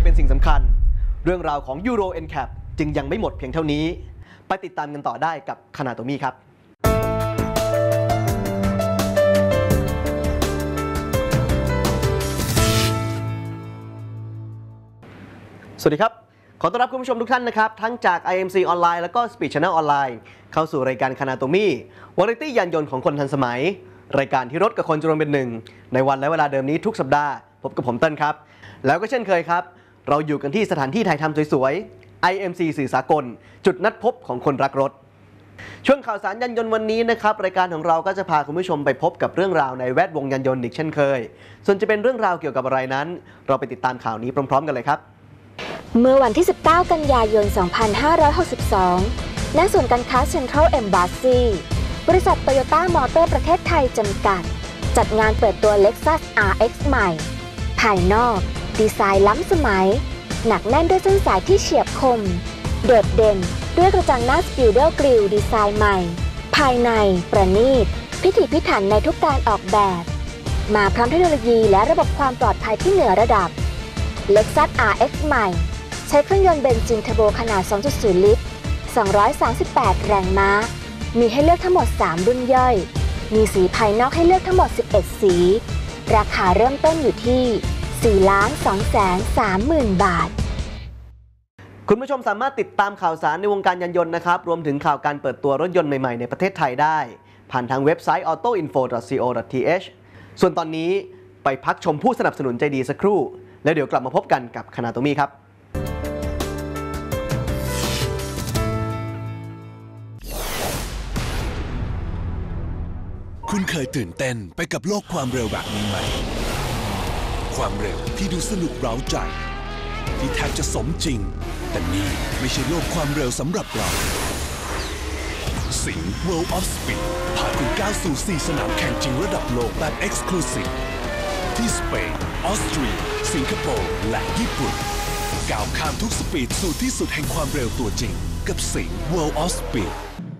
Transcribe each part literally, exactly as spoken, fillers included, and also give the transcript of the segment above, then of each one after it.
เป็นสิ่งสำคัญเรื่องราวของ Euro เอ็น แคป จึงยังไม่หมดเพียงเท่านี้ไปติดตามกันต่อได้กับคานาโตมี่ครับสวัสดีครับขอต้อนรับคุณผู้ชมทุกท่านนะครับทั้งจาก ไอ เอ็ม ซี ออนไลน์แล้วก็ Speed Channel ออนไลน์เข้าสู่รายการคานาโตมี่วาไรตี้ยานยนต์ของคนทันสมัยรายการที่รถกับคนจะรวมเป็นหนึ่งในวันและเวลาเดิมนี้ทุกสัปดาห์พบกับผมเติ้ลครับแล้วก็เช่นเคยครับเราอยู่กันที่สถานที่ถ่ายทำสวยๆ ไอ เอ็ม ซี สื่อสากลจุดนัดพบของคนรักรถช่วงข่าวสารยานยนต์วันนี้นะครับรายการของเราก็จะพาคุณผู้ชมไปพบกับเรื่องราวในแวดวงยานยนต์อีกเช่นเคยส่วนจะเป็นเรื่องราวเกี่ยวกับอะไรนั้นเราไปติดตามข่าวนี้พร้อมๆกันเลยครับเมื่อวันที่สิบเก้ากันยายนสองพันห้าร้อยหกสิบสองณศูนย์การค้าเซ็นทรัลเอมบาสซีบริษัทโตโยต้ามอเตอร์ประเทศไทยจำกัดจัดงานเปิดตัว Lexus อาร์ เอ็กซ์ ใหม่ภายนอกดีไซน์ล้ำสมัยหนักแน่นด้วยเส้นสายที่เฉียบคมโดดเด่นด้วยกระจังหน้าสปิลเดอร์กริลดีไซน์ใหม่ภายในประณีตพิถีพิถันในทุกการออกแบบมาพร้อมเทคโนโลยีและระบบความปลอดภัยที่เหนือระดับ Lexus อาร์ เอ็กซ์ ใหม่ใช้เครื่องยนต์เบนซินเทอร์โบขนาด สองจุดศูนย์ ลิตร สองร้อยสามสิบแปด แรงม้ามีให้เลือกทั้งหมด สาม รุ่นย่อยมีสีภายนอกให้เลือกทั้งหมด สิบเอ็ด สีราคาเริ่มต้นอยู่ที่ สี่ล้านสองแสนสามหมื่น บาทคุณผู้ชมสามารถติดตามข่าวสารในวงการยานยนต์นะครับรวมถึงข่าวการเปิดตัวรถยนต์ใหม่ๆในประเทศไทยได้ผ่านทางเว็บไซต์ ออโต้อินโฟ ดอท ซี โอ ดอท ที เอช ส่วนตอนนี้ไปพักชมผู้สนับสนุนใจดีสักครู่แล้วเดี๋ยวกลับมาพบกันกับคานาโตมี่ครับคุณเคยตื่นเต้นไปกับโลกความเร็วแบบนี้ไหมความเร็วที่ดูสนุกเร้าใจที่แทบจะสมจริงแต่นี่ไม่ใช่โลกความเร็วสำหรับเราสิงห์ World of Speed พาคุณก้าวสู่สี่สนามแข่งจริงระดับโลกแบบ Exclusive ที่สเปนออสเตรียสิงคโปร์และญี่ปุ่นก้าวข้ามทุกสปีดสู่ที่สุดแห่งความเร็วตัวจริงกับสิงห์ World of Speed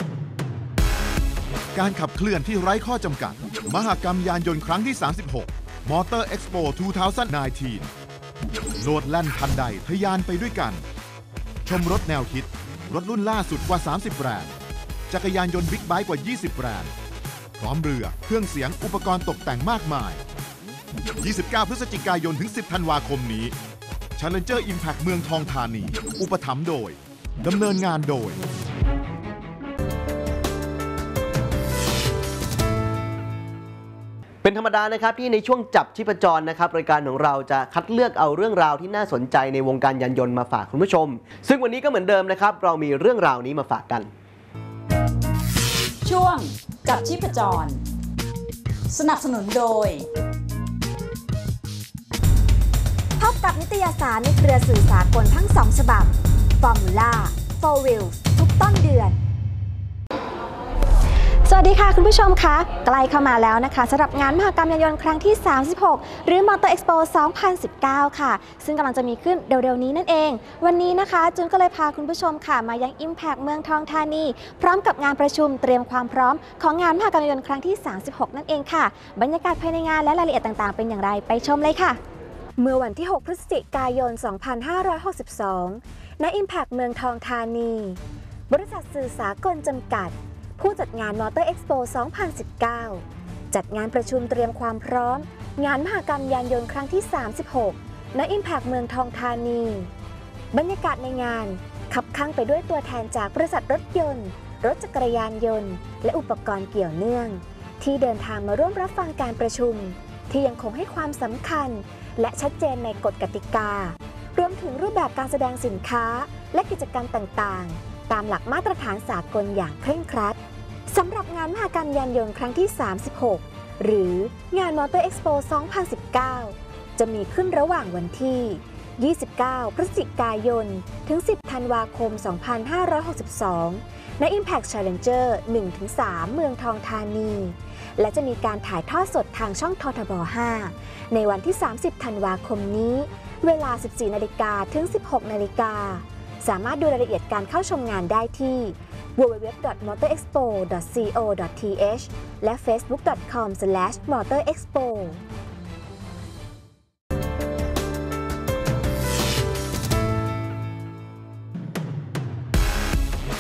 การขับเคลื่อนที่ไร้ข้อจำกัดมหกรรมยานยนต์ครั้งที่ สามสิบหก Motor Expo สองพันสิบเก้า โลดแล่นทันใดทะยานไปด้วยกันชมรถแนวคิดรถรุ่นล่าสุดกว่า สามสิบ แบรนด์จักรยานยนต์บิ๊กไบค์กว่า ยี่สิบ แบรนด์พร้อมเรือเครื่องเสียงอุปกรณ์ตกแต่งมากมาย ยี่สิบเก้า พฤศจิกายนถึง สิบ ธันวาคมนี้ Challenger Impact เมืองทองธานีอุปถัมภ์โดยดำเนินงานโดยเป็นธรรมดานะครับที่ในช่วงจับชีพจรนะครับรายการของเราจะคัดเลือกเอาเรื่องราวที่น่าสนใจในวงการยานยนต์มาฝากคุณผู้ชมซึ่งวันนี้ก็เหมือนเดิมนะครับเรามีเรื่องราวนี้มาฝากกันช่วงจับชีพจรสนับสนุนโดยพบกับนิตยสารในเครือสื่อสากลทั้งสองฉบับ Formula โฟร์ Wheels ทุกต้นเดือนสวัสดีค่ะคุณผู้ชมคะใกล้เข้ามาแล้วนะคะสำหรับงานมหกรรมยานยนต์ครั้งที่ สามสิบหก หรือ Motor Expo สองพันสิบเก้า ค่ะซึ่งกำลังจะมีขึ้นเร็วๆนี้นั่นเองวันนี้นะคะจุนก็เลยพาคุณผู้ชมค่ะมายัง Impact เมืองทองธานีพร้อมกับงานประชุมเตรียมความพร้อมของงานมหกรรมยานยนต์ครั้งที่ สามสิบหก นั่นเองค่ะบรรยากาศภายในงานและรายละเอียดต่างๆเป็นอย่างไรไปชมเลยค่ะเมื่อวันที่ หก พฤศจิกายน สองพันห้าร้อยหกสิบสอง ณ Impact เมืองทองธานีบริษัทสื่อสากลจำกัดผู้จัดงาน Motor Expo สองพันสิบเก้า จัดงานประชุมเตรียมความพร้อมงานมหกรรมยานยนต์ครั้งที่ สามสิบหก ณ Impact เมืองทองธานีบรรยากาศในงานคับคั่งไปด้วยตัวแทนจากบริษัทรถยนต์รถจักรยานยนต์และอุปกรณ์เกี่ยวเนื่องที่เดินทางมาร่วมรับฟังการประชุมที่ยังคงให้ความสำคัญและชัดเจนในกฎกติการวมถึงรูปแบบการแสดงสินค้าและกิจกรรมต่างๆตามหลักมาตรฐานสากลอย่างเคร่งครัดสำหรับงานมหกรรมยานยนต์ครั้งที่ สามสิบหก หรืองาน Motor Expo สองพันสิบเก้า จะมีขึ้นระหว่างวันที่ ยี่สิบเก้า พฤศจิกายน ถึง สิบ ธันวาคม สองพันห้าร้อยหกสิบสอง ณ Impact Challenger หนึ่งถึงสาม เมืองทองธานีและจะมีการถ่ายทอดสดทางช่องททบ ห้า ในวันที่ สามสิบ ธันวาคมนี้เวลา สิบสี่ นาฬิกา ถึง สิบหก นาฬิกาสามารถดูรายละเอียดการเข้าชมงานได้ที่ ดับเบิลยู ดับเบิลยู ดับเบิลยู ดอท มอเตอร์ เอ็กซ์โป ดอท ซี โอ ดอท ที เอช และ เฟซบุ๊ก ดอท คอม สแลช มอเตอร์ เอ็กซ์โป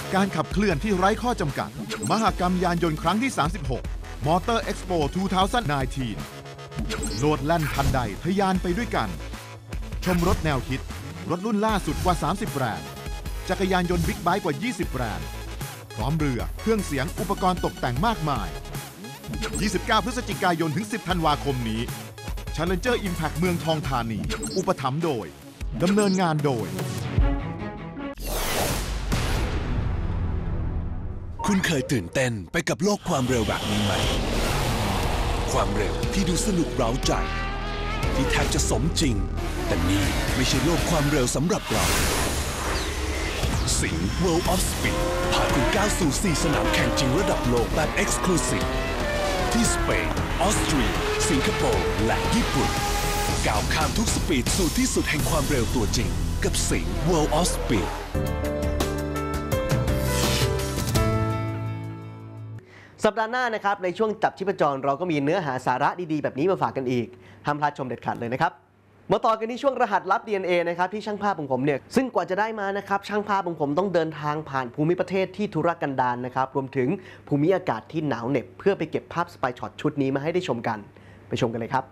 การขับเคลื่อนที่ไร้ข้อจำกัดมหกรรมยานยนต์ครั้งที่ สามสิบหก Motor Expo สองพันสิบเก้า โลดแล่นทันใดทะยานไปด้วยกันชมรถแนวคิดรถรุ่นล่าสุดกว่า สามสิบ แบรนด์จักรยานยนต์บิ๊กไบค์กว่า ยี่สิบ แบรนด์พร้อมเรือเครื่องเสียงอุปกรณ์ตกแต่งมากมาย ยี่สิบเก้า พฤศจิกายนถึง สิบ ธันวาคมนี้ Challenger Impact เมืองทองธานีอุปถัมภ์โดยดำเนินงานโดยคุณเคยตื่นเต้นไปกับโลกความเร็วแบบนี้ไหมความเร็วที่ดูสนุกเร้าใจที่แทบจะสมจริงแต่นี่ไม่ใช่โลกความเร็วสำหรับเราสิงห์ World of Speed พาคุณก้าวสู่สี่สนามแข่งจริงระดับโลกแบบ Exclusive ที่สเปนออสเตรียสิงคโปร์และญี่ปุ่นก้าวข้ามทุกสปีดสู่ที่สุดแห่งความเร็วตัวจริงกับสิงห์ World of Speed สัปดาห์หน้านะครับในช่วงจับชีพจรเราก็มีเนื้อหาสาระดีๆแบบนี้มาฝากกันอีกห้ามพลาดชมเด็ดขาดเลยนะครับมาต่อกันที่ช่วงรหัสลับ ดี เอ็น เอ นะครับที่ช่างภาพของผมเนี่ยซึ่งกว่าจะได้มานะครับช่างภาพของผมต้องเดินทางผ่านภูมิประเทศที่ทุรกันดารนะครับรวมถึงภูมิอากาศที่หนาวเหน็บเพื่อไปเก็บภาพสไปช็อตชุดนี้มาให้ได้ชมกันไปชมกันเลยครับ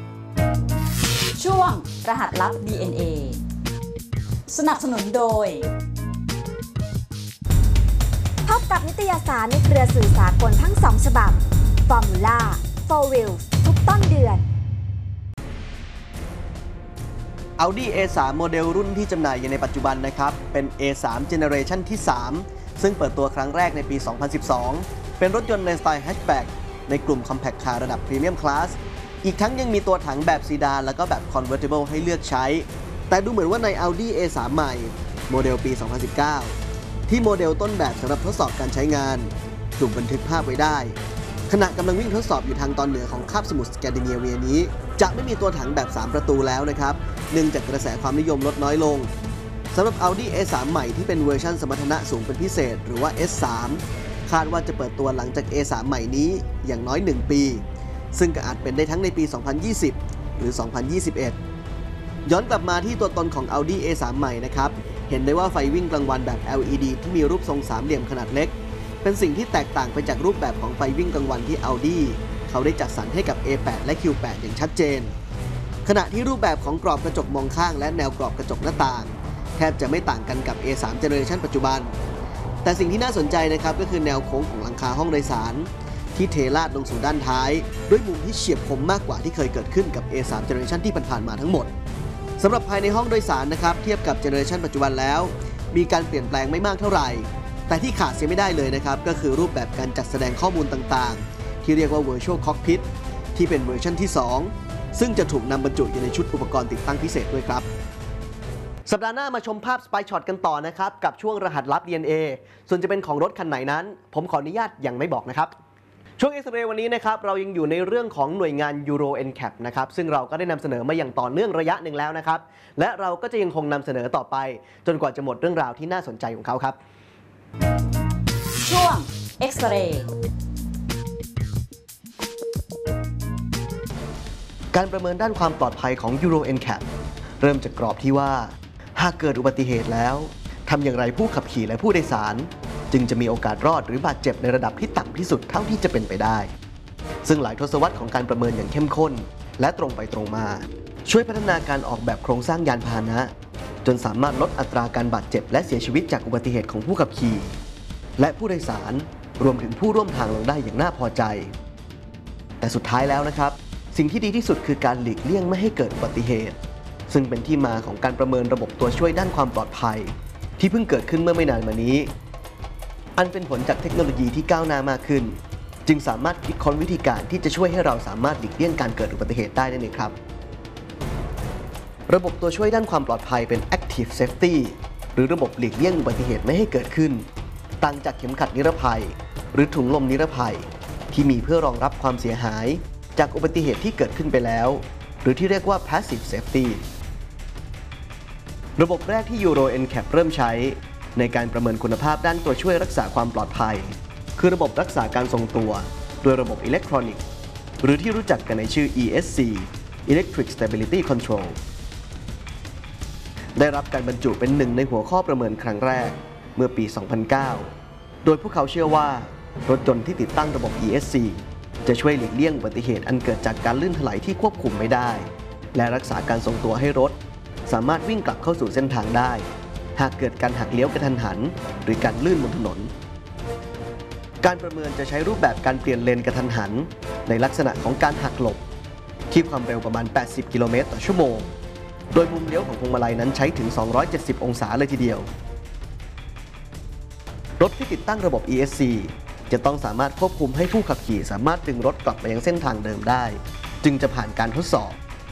ช่วงรหัสลับ ดี เอ็น เอ สนับสนุนโดยพบกับนิตยสารในเครือสื่อสากลทั้งสองฉบับ Formula โฟร์ Wheels ทุกต้นเดือน Audi เอ สาม โมเดลรุ่นที่จำหน่ายอยู่ในปัจจุบันนะครับเป็น เอ สาม Generation ที่ สาม ซึ่งเปิดตัวครั้งแรกในปี สองพันสิบสอง เป็นรถยนต์ในสไตล์แฮชแบ็กในกลุ่ม Compact Car ระดับ Premium Class อีกทั้งยังมีตัวถังแบบซีดานแล้วก็แบบ Convertible ให้เลือกใช้แต่ดูเหมือนว่าใน Audi เอ สาม ใหม่โมเดลปี สองพันสิบเก้าที่โมเดลต้นแบบสำหรับทดสอบการใช้งานถูกบันทึกภาพไว้ได้ขณะกำลังวิ่งทดสอบอยู่ทางตอนเหนือของคาบสมุทรสแกนดิเนเวียนี้จะไม่มีตัวถังแบบสามประตูแล้วนะครับเนื่องจากกระแสความนิยมลดน้อยลงสำหรับ Audi เอ สาม ใหม่ที่เป็นเวอร์ชันสมรรถนะสูงเป็นพิเศษหรือว่า เอส สาม คาดว่าจะเปิดตัวหลังจาก เอ สาม ใหม่นี้อย่างน้อยหนึ่งปีซึ่งก็อาจเป็นได้ทั้งในปี สองพันยี่สิบ หรือ สองพันยี่สิบเอ็ด ย้อนกลับมาที่ตัวตนของ Audi เอ สาม ใหม่นะครับเห็นได้ว่าไฟวิ่งกลางวันแบบ แอล อี ดี ที่มีรูปทรงสามเหลี่ยมขนาดเล็กเป็นสิ่งที่แตกต่างไปจากรูปแบบของไฟวิ่งกลางวันที่ Audi เขาได้จัดสรรให้กับ เอ แปด และ คิว แปด อย่างชัดเจนขณะที่รูปแบบของกรอบกระจกมองข้างและแนวกรอบกระจกหน้าต่างแทบจะไม่ต่างกันกับ เอ สาม Generation ปัจจุบันแต่สิ่งที่น่าสนใจนะครับก็คือแนวโค้งของหลังคาห้องโดยสารที่เทลาดลงสู่ด้านท้ายด้วยมุมที่เฉียบคมมากกว่าที่เคยเกิดขึ้นกับ เอ สาม Generation ที่ผ่านๆมาทั้งหมดสำหรับภายในห้องโดยสารนะครับเทียบกับ Generation ปัจจุบันแล้วมีการเปลี่ยนแปลงไม่มากเท่าไหร่แต่ที่ขาดเสียไม่ได้เลยนะครับก็คือรูปแบบการจัดแสดงข้อมูลต่างๆที่เรียกว่า Virtual Cockpit ที่เป็นเวอร์ชันที่สองซึ่งจะถูกนำบรรจุอยู่ในชุดอุปกรณ์ติดตั้งพิเศษด้วยครับสัปดาห์หน้ามาชมภาพ Spy Shot กันต่อนะครับกับช่วงรหัสลับ ดี เอ็น เอ ส่วนจะเป็นของรถคันไหนนั้นผมขออนุญาตยังไม่บอกนะครับช่วง X-Ray วันนี้นะครับเรายังอยู่ในเรื่องของหน่วยงาน Euro เอ็น แคป นะครับซึ่งเราก็ได้นำเสนอมาอย่างต่อเนื่องระยะหนึ่งแล้วนะครับและเราก็จะยังคงนำเสนอต่อไปจนกว่าจะหมดเรื่องราวที่น่าสนใจของเขาครับช่วง X-Ray การประเมินด้านความปลอดภัยของ Euro เอ็น แคป เริ่มจากกรอบที่ว่าหากเกิดอุบัติเหตุแล้วทำอย่างไรผู้ขับขี่และผู้โดยสารจึงจะมีโอกาสรอดหรือบาดเจ็บในระดับที่ต่ำที่สุดเท่าที่จะเป็นไปได้ซึ่งหลายทศวรรษของการประเมินอย่างเข้มข้นและตรงไปตรงมาช่วยพัฒนาการออกแบบโครงสร้างยานพาหนะจนสามารถลดอัตราการบาดเจ็บและเสียชีวิตจากอุบัติเหตุของผู้ขับขี่และผู้โดยสารรวมถึงผู้ร่วมทางลงได้อย่างน่าพอใจแต่สุดท้ายแล้วนะครับสิ่งที่ดีที่สุดคือการหลีกเลี่ยงไม่ให้เกิดอุบัติเหตุซึ่งเป็นที่มาของการประเมินระบบตัวช่วยด้านความปลอดภัยที่เพิ่งเกิดขึ้นเมื่อไม่นานมานี้อันเป็นผลจากเทคโนโลยีที่ก้าวหน้ามากขึ้นจึงสามารถคิดค้นวิธีการที่จะช่วยให้เราสามารถหลีกเลี่ยงการเกิดอุบัติเหตุได้นั่นเองครับระบบตัวช่วยด้านความปลอดภัยเป็น Active Safety หรือระบบหลีกเลี่ยงอุบัติเหตุไม่ให้เกิดขึ้นต่างจากเข็มขัดนิรภัยหรือถุงลมนิรภัยที่มีเพื่อรองรับความเสียหายจากอุบัติเหตุที่เกิดขึ้นไปแล้วหรือที่เรียกว่า Passive Safety ระบบแรกที่ Euro เอ็น แคป เริ่มใช้ในการประเมินคุณภาพด้านตัวช่วยรักษาความปลอดภัยคือระบบรักษาการทรงตัวโดยระบบอิเล็กทรอนิกส์หรือที่รู้จักกันในชื่อ อี เอส ซี Electric Stability Control ได้รับการบรรจุเป็นหนึ่งในหัวข้อประเมินครั้งแรกเมื่อปี สองพันเก้า โดยพวกเขาเชื่อว่ารถยนต์ที่ติดตั้งระบบ อี เอส ซี จะช่วยหลีกเลี่ยงอุบัติเหตุอันเกิดจากการลื่นถลายที่ควบคุมไม่ได้และรักษาการทรงตัวให้รถสามารถวิ่งกลับเข้าสู่เส้นทางได้หากเกิดการหักเลี้ยวกระทันหันหรือการลื่นบนถนนการประเมินจะใช้รูปแบบการเปลี่ยนเลนกระทันหันในลักษณะของการหักหลบที่ความเร็วประมาณ แปดสิบ กิโลเมตรต่อชั่วโมงโดยมุมเลี้ยวของพวงมาลัยนั้นใช้ถึง สองร้อยเจ็ดสิบ องศาเลยทีเดียวรถที่ติดตั้งระบบ อี เอส ซี จะต้องสามารถควบคุมให้ผู้ขับขี่สามารถดึงรถกลับไปยังเส้นทางเดิมได้จึงจะผ่านการทดสอบ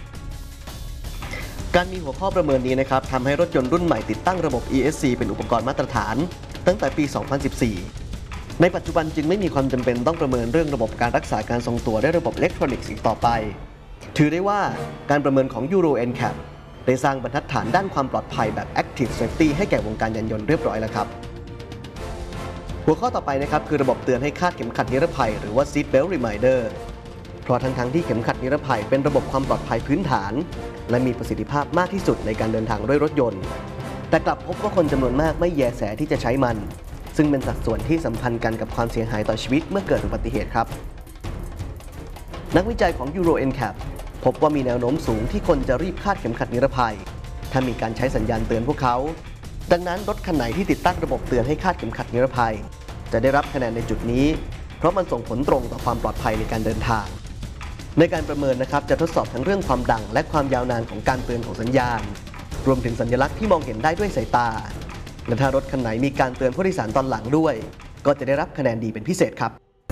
การมีหัวข้อประเมินนี้นะครับทำให้รถยนต์รุ่นใหม่ติดตั้งระบบ อี เอส ซี เป็นอุปกรณ์มาตรฐานตั้งแต่ปี สองพันสิบสี่ ในปัจจุบันจึงไม่มีความจำเป็นต้องประเมินเรื่องระบบการรักษาการทรงตัวด้วยระบบอิเล็กทรอนิกส์อีกต่อไปถือได้ว่าการประเมินของ Euro เอ็น แคป ได้สร้างบรรทัดฐานด้านความปลอดภัยแบบ Active Safety ให้แก่วงการยานยนต์เรียบร้อยแล้วครับหัวข้อต่อไปนะครับคือระบบเตือนให้คาดเข็มขัดนิรภัยหรือว่า Seat Belt Reminder เพราะทั้งๆที่เข็มขัดนิรภัยเป็นระบบความปลอดภัยพื้นฐานและมีประสิทธิภาพมากที่สุดในการเดินทางด้วยรถยนต์แต่กลับพบว่าคนจำนวนมากไม่แยแสที่จะใช้มันซึ่งเป็นสัดส่วนที่สัมพันธ์กันกับความเสียหายต่อชีวิตเมื่อเกิดอุบัติเหตุครับนักวิจัยของ Euro เอ็น แคป พบว่ามีแนวโน้มสูงที่คนจะรีบคาดเข็มขัดนิรภัยถ้ามีการใช้สัญญาณเตือนพวกเขาดังนั้นรถคันไหนที่ติดตั้งระบบเตือนให้คาดเข็มขัดนิรภัยจะได้รับคะแนนในจุดนี้เพราะมันส่งผลตรงต่อความปลอดภัยในการเดินทางในการประเมินนะครับจะทดสอบทั้งเรื่องความดังและความยาวนานของการเตือนของสัญญาณรวมถึงสัญลักษณ์ที่มองเห็นได้ด้วยสายตาและถ้ารถคันไหนมีการเตือนผู้โดยสารตอนหลังด้วยก็จะได้รับคะแนนดีเป็นพิเศษครับ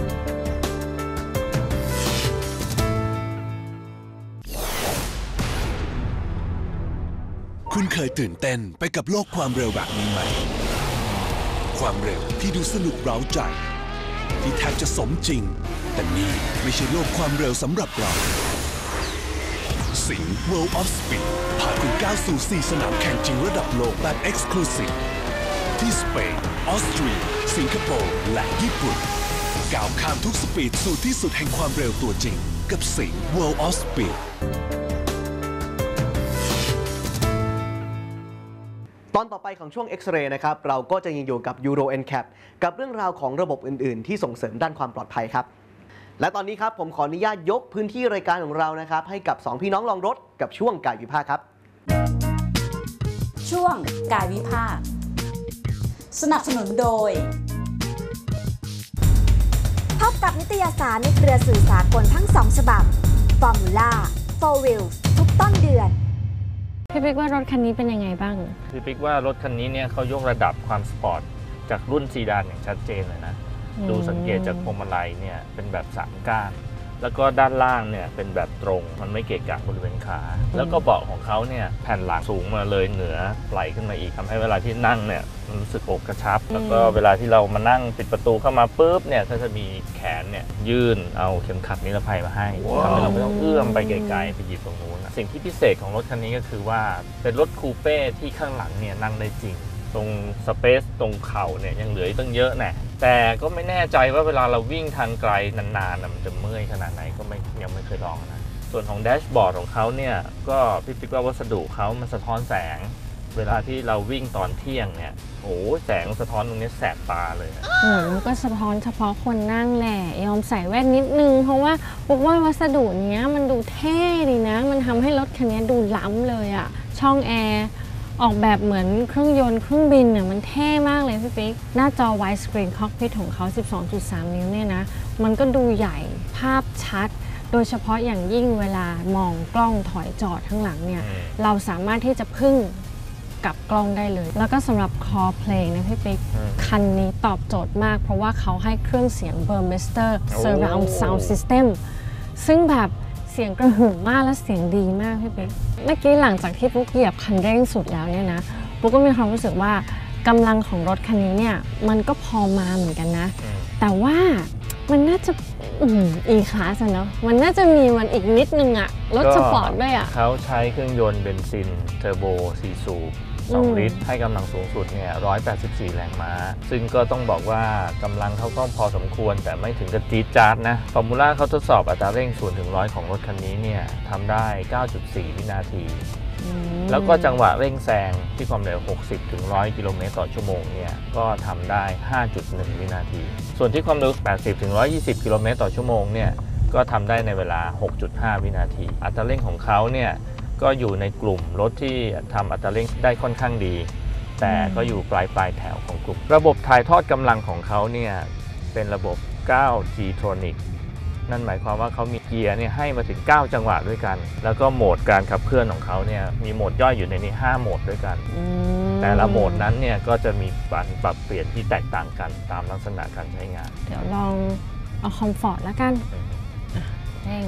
คุณเคยตื่นเต้นไปกับโลกความเร็วแบบนี้ไหมความเร็วที่ดูสนุกเร้าใจที่แทบจะสมจริงแต่นี่ไม่ใช่โลกความเร็วสำหรับเราสิงห์ World of Speed พาคุณก้าวสู่สี่สนามแข่งจริงระดับโลกแบบ Exclusive ที่สเปนออสเตรียสิงคโปร์และญี่ปุ่นก้าวข้ามทุกสปีดสู่ที่สุดแห่งความเร็วตัวจริงกับสิงห์ World of Speed ตอนต่อไปของช่วง X-Ray นะครับเราก็จะยังอยู่กับ Euro เอ็น แคป กับเรื่องราวของระบบอื่นๆที่ส่งเสริมด้านความปลอดภัยครับและตอนนี้ครับผมขออนุญาตยกพื้นที่รายการของเรานะครับให้กับสองพี่น้องลองรถกับช่วงกายวิภาคครับช่วงกายวิภาคสนับสนุนโดยพบกับนิตยสารในเครือสื่อสากลทั้งสองฉบับ Formula โฟร์ Wheels ทุกต้นเดือนพี่ปิ๊กว่ารถคันนี้เป็นยังไงบ้างพี่ปิ๊กว่ารถคันนี้เนี่ยเขายกระดับความสปอร์ตจากรุ่นซีดานอย่างชัดเจนเลยนะดูสังเกตจากพวงมาลัยเนี่ยเป็นแบบสามก้านแล้วก็ด้านล่างเนี่ยเป็นแบบตรงมันไม่เกะกะบริเวณขาแล้วก็เบาะของเขาเนี่ยแผ่นหลังสูงมาเลยเหนือไหลขึ้นมาอีกทำให้เวลาที่นั่งเนี่ยมันรู้สึกอกกระชับแล้วก็เวลาที่เรามานั่งปิดประตูเข้ามาปุ๊บเนี่ยก็จะมีแขนเนี่ยยื่นเอาเข็มขัดนิรภัยมาให้ทำให้เราไม่ต้องเอื้อมไปไกลๆไปหยิบตรงนู้นสิ่งที่พิเศษของรถคันนี้ก็คือว่าเป็นรถคูเป้ที่ข้างหลังเนี่ยนั่งได้จริงตรงสเปซตรงเข่าเนี่ยยังเหลือตั้งเยอะแน่แต่ก็ไม่แน่ใจว่าเวลาเราวิ่งทางไกลนานๆมันจะเมื่อยขนาดไหนก็ไม่ยังไม่เคยลองนะส่วนของแดชบอร์ดของเขาเนี่ยก็พี่ปิ๊กว่าวัสดุเขามันสะท้อนแสงเวลาที่เราวิ่งตอนเที่ยงเนี่ยโอ้แสงสะท้อนตรงนี้แสบตาเลยโอ้มันก็สะท้อนเฉพาะคนนั่งแหละยอมใส่แว่นนิดนึงเพราะว่าบอกว่าวัสดุเนี้ยมันดูเท่ดีนะมันทำให้รถคันนี้ดูล้ำเลยอะช่องแอร์ออกแบบเหมือนเครื่องยนต์เครื่องบินเนี่ยมันเท่มากเลยพี่ปิ๊กหน้าจอ Wide Screen Cockpit ของเขา สิบสองจุดสาม นิ้วเนี่ยนะมันก็ดูใหญ่ภาพชัดโดยเฉพาะอย่างยิ่งเวลามองกล้องถอยจอดข้างหลังเนี่ยเราสามารถที่จะพึ่งกับกล้องได้เลยแล้วก็สำหรับคอเพลงนะพี่ปิ๊กคันนี้ตอบโจทย์มากเพราะว่าเขาให้เครื่องเสียง Burmester Surround Sound System ซึ่งแบบเสียงกระหึ่มมากและเสียงดีมากพี่เป๊กเมื่อกี้หลังจากที่ปุ๊กเหยียบคันเร่งสุดแล้วเนี่ยนะปุ๊กก็มีความรู้สึกว่ากำลังของรถคันนี้เนี่ยมันก็พอมาเหมือนกันนะแต่ว่ามันน่าจะอีคลาสเนาะมันน่าจะมีมันอีกนิดนึงอะรถสปอร์ตด้วยอะเขาใช้เครื่องยนต์เบนซินเทอร์โบสี่สูบสองลิตรให้กำลังสูงสุดเนี่ยหนึ่งร้อยแปดสิบสี่แรงม้าซึ่งก็ต้องบอกว่ากำลังเขาก็พอสมควรแต่ไม่ถึงกับจี๊ดจ๊าดนะฟอร์มูล่าเขาทดสอบอัตราเร่งศูนย์ถึงร้อยของรถคันนี้เนี่ยทำได้ เก้าจุดสี่ วินาทีแล้วก็จังหวะเร่งแซงที่ความเร็ว หกสิบถึงหนึ่งร้อย กิโลเมตรต่อชั่วโมงเนี่ยก็ทำได้ ห้าจุดหนึ่ง วินาทีส่วนที่ความเร็ว แปดสิบถึงหนึ่งร้อยยี่สิบ กิโลเมตรต่อชั่วโมงเนี่ยก็ทำได้ในเวลา หกจุดห้า วินาทีอัตราเร่งของเขาเนี่ยก็อยู่ในกลุ่มรถที่ทำอัตราเร่งได้ค่อนข้างดีแต่ก็อยู่ปลายปลายแถวของกลุ่มระบบถ่ายทอดกำลังของเขาเนี่ยเป็นระบบ ไนน์ จี Tronic นั่นหมายความว่าเขามีเกียร์เนี่ยให้มาถึงเก้าจังหวะด้วยกันแล้วก็โหมดการขับเคลื่อนของเขาเนี่ยมีโหมดย่อยอยู่ในนี้ห้าโหมดด้วยกันแต่ละโหมดนั้นเนี่ยก็จะมีการปรับเปลี่ยนที่แตกต่างกันตามลักษณะการใช้งานเดี๋ยวลองเอาคอมฟอร์ตแล้วกันเร่ง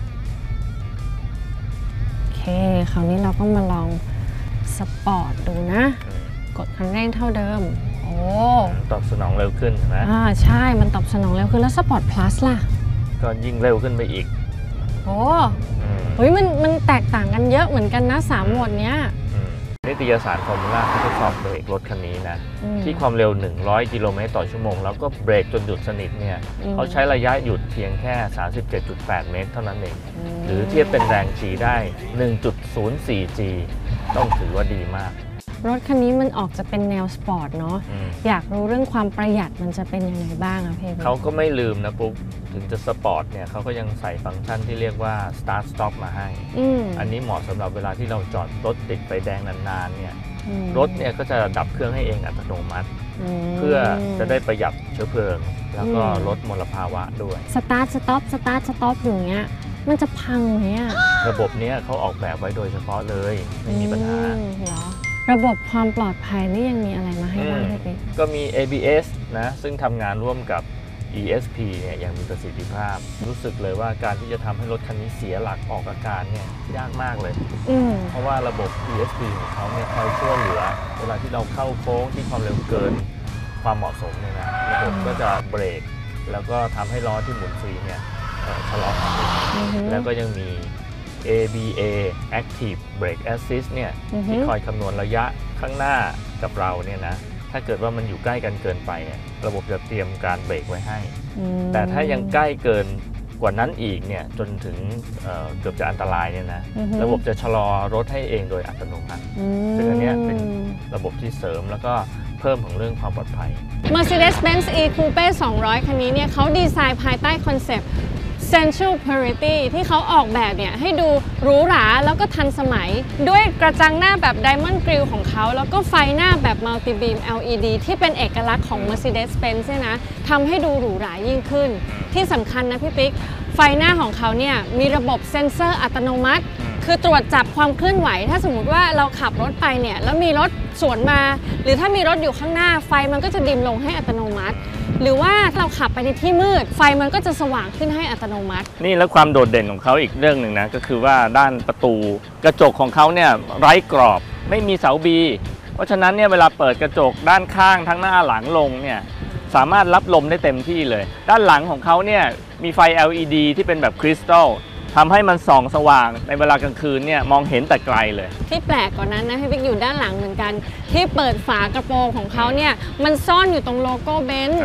โอเคคราวนี้เราก็มาลองสปอร์ตดูนะกดคันเร่งเท่าเดิมโอ้ตอบสนองเร็วขึ้นใช่ไหมอ่าใช่มันตอบสนองเร็วขึ้นแล้วสปอร์ตพลัสล่ะก็ยิ่งเร็วขึ้นไปอีกโอ้เฮ้ยมันมันแตกต่างกันเยอะเหมือนกันนะสามโหมดเนี้ยนิตยสารฟอร์มูล่าเขาทดสอบเบรกรถคันนี้นะที่ความเร็วหนึ่งร้อยกิโลเมตรต่อชั่วโมงแล้วก็เบรกจนหยุดสนิทเนี่ยเขาใช้ระยะหยุดเพียงแค่ สามสิบเจ็ดจุดแปด เมตรเท่านั้นเองหรือเทียบเป็นแรง G ได้ หนึ่งจุดศูนย์สี่ จี ต้องถือว่าดีมากรถคันนี้มันออกจะเป็นแนวสปอร์ตเนาะอยากรู้เรื่องความประหยัดมันจะเป็นยังไงบ้างอะเพ่เขาก็ไม่ลืมนะปุ๊บถึงจะสปอร์ตเนี่ยเขาก็ยังใส่ฟังก์ชันที่เรียกว่า start stop มาให้ อ, อันนี้เหมาะสำหรับเวลาที่เราจอดรถติดไฟแดงนานๆเนี่ยรถเนี่ยก็จะดับเครื่องให้เองอัตโนมัติเพื่อจะได้ประหยัดเชื้อเพลิงแล้วก็ลดมลภาวะด้วย start stop start stop อย่างเงี้ยมันจะพังไหมอะระบบนี้เขาออกแบบไว้โดยเฉพาะเลยไม่มีปัญหาเหรอระบบความปลอดภัยนี่ยังมีอะไรมาให้บ้างพี่ปิ๊กก็มี เอ บี เอส นะซึ่งทำงานร่วมกับ อี เอส พี เนี่ยอย่างมีประสิทธิภาพรู้สึกเลยว่าการที่จะทำให้รถคันนี้เสียหลักออกอาการเนี่ยยากมากเลยเพราะว่าระบบ อี เอส พี ของเขาเนี่ยคอยช่วยเหลือเวลาที่เราเข้าโค้งที่ความเร็วเกินความเหมาะสมเนี่ยนะระบบก็จะเบรกแล้วก็ทำให้ล้อที่หมุนฟรีเนี่ยชะลอความเร็วแล้วก็ยังมี เอ บี เอ Active Brake Assist เนี่ยที่คอยคำนวณระยะข้างหน้ากับเราเนี่ยนะถ้าเกิดว่ามันอยู่ใกล้กันเกินไประบบจะเตรียมการเบรกไว้ให้แต่ถ้ายังใกล้เกินกว่านั้นอีกเนี่ยจนถึง เ, เกือบจะอันตรายเนี่ยนะระบบจะชะลอรถให้เองโดยอัตโนมัติซึ่งอันนี้เป็นระบบที่เสริมแล้วก็เพิ่มของเรื่องความปลอดภัย Mercedes-Benz E-Coupe สองร้อยคันนี้เนี่ยเขาดีไซน์ภายใต้คอนเซปต์Sensual Purity ที่เขาออกแบบเนี่ยให้ดูหรูหราแล้วก็ทันสมัยด้วยกระจังหน้าแบบ Diamond Grille ของเขาแล้วก็ไฟหน้าแบบ Multi Beam แอล อี ดี ที่เป็นเอกลักษณ์ของ Mercedes-Benz เนี่ยนะทำให้ดูหรูหรายิ่งขึ้นที่สำคัญนะพี่ปิ๊กไฟหน้าของเขาเนี่ยมีระบบเซ็นเซอร์อัตโนมัติคือตรวจจับความเคลื่อนไหวถ้าสมมุติว่าเราขับรถไปเนี่ยแล้วมีรถสวนมาหรือถ้ามีรถอยู่ข้างหน้าไฟมันก็จะดิมลงให้อัตโนมัติหรือว่าเราขับไปในที่มืดไฟมันก็จะสว่างขึ้นให้อัตโนมัตินี่แล้วความโดดเด่นของเขาอีกเรื่องหนึ่งนะก็คือว่าด้านประตูกระจกของเขาเนี่ยไร้กรอบไม่มีเสาบีเพราะฉะนั้นเนี่ยเวลาเปิดกระจกด้านข้างทั้งหน้าหลังลงเนี่ยสามารถรับลมได้เต็มที่เลยด้านหลังของเขาเนี่ยมีไฟ แอล อี ดี ที่เป็นแบบคริสตัลทำให้มันส่องสว่างในเวลากลางคืนเนี่ยมองเห็นแต่ไกลเลยที่แปลกกว่านั้นนะพี่บิ๊กอยู่ด้านหลังเหมือนกันที่เปิดฝากระโปรงของเขาเนี่ยมันซ่อนอยู่ตรงโลโก้เบนซ์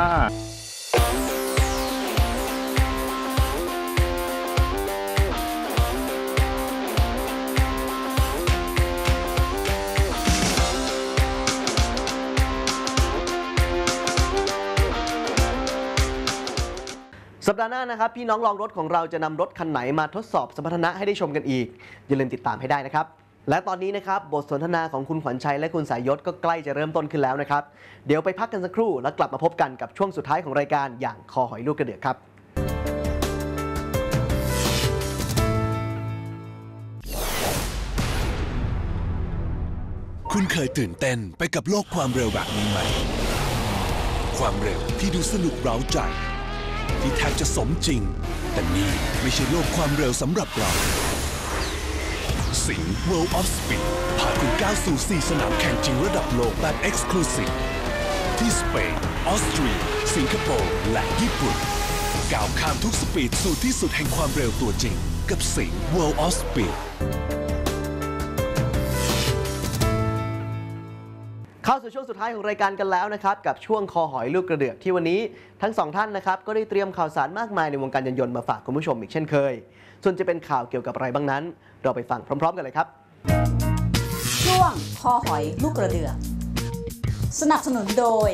สัปดาห์หน้านะครับพี่น้องลองรถของเราจะนำรถคันไหนมาทดสอบสมรรถนะให้ได้ชมกันอีกอย่าลืมติดตามให้ได้นะครับและตอนนี้นะครับบทสนทนาของคุณขวัญชัยและคุณสายยศก็ใกล้จะเริ่มต้นขึ้นแล้วนะครับเดี๋ยวไปพักกันสักครู่แล้วกลับมาพบกันกับช่วงสุดท้ายของรายการอย่างคอหอยลูกกระเดือกครับคุณเคยตื่นเต้นไปกับโลกความเร็วแบบนี้ไหมความเร็วที่ดูสนุกเร้าใจที่แทบจะสมจริงแต่นี่ไม่ใช่โลกความเร็วสำหรับเราสิงห์ World of Speed พาคุณก้าวสู่สี่สนามแข่งจริงระดับโลกแบบ Exclusive ที่สเปนออสเตรียสิงคโปร์และญี่ปุ่นก้าวข้ามทุกสปีดสู่ที่สุดแห่งความเร็วตัวจริงกับสิงห์ World of Speed เข้าสู่ช่วงสุดท้ายของรายการกันแล้วนะครับกับช่วงคอหอยลูกกระเดือกที่วันนี้ทั้งสองท่านนะครับก็ได้เตรียมข่าวสารมากมายในวงการยานยนต์มาฝากคุณผู้ชมอีกเช่นเคยส่วนจะเป็นข่าวเกี่ยวกับอะไรบ้างนั้นเราไปฟังพร้อมๆกันเลยครับอหอยลูกกระเดือกสนับสนุนโดย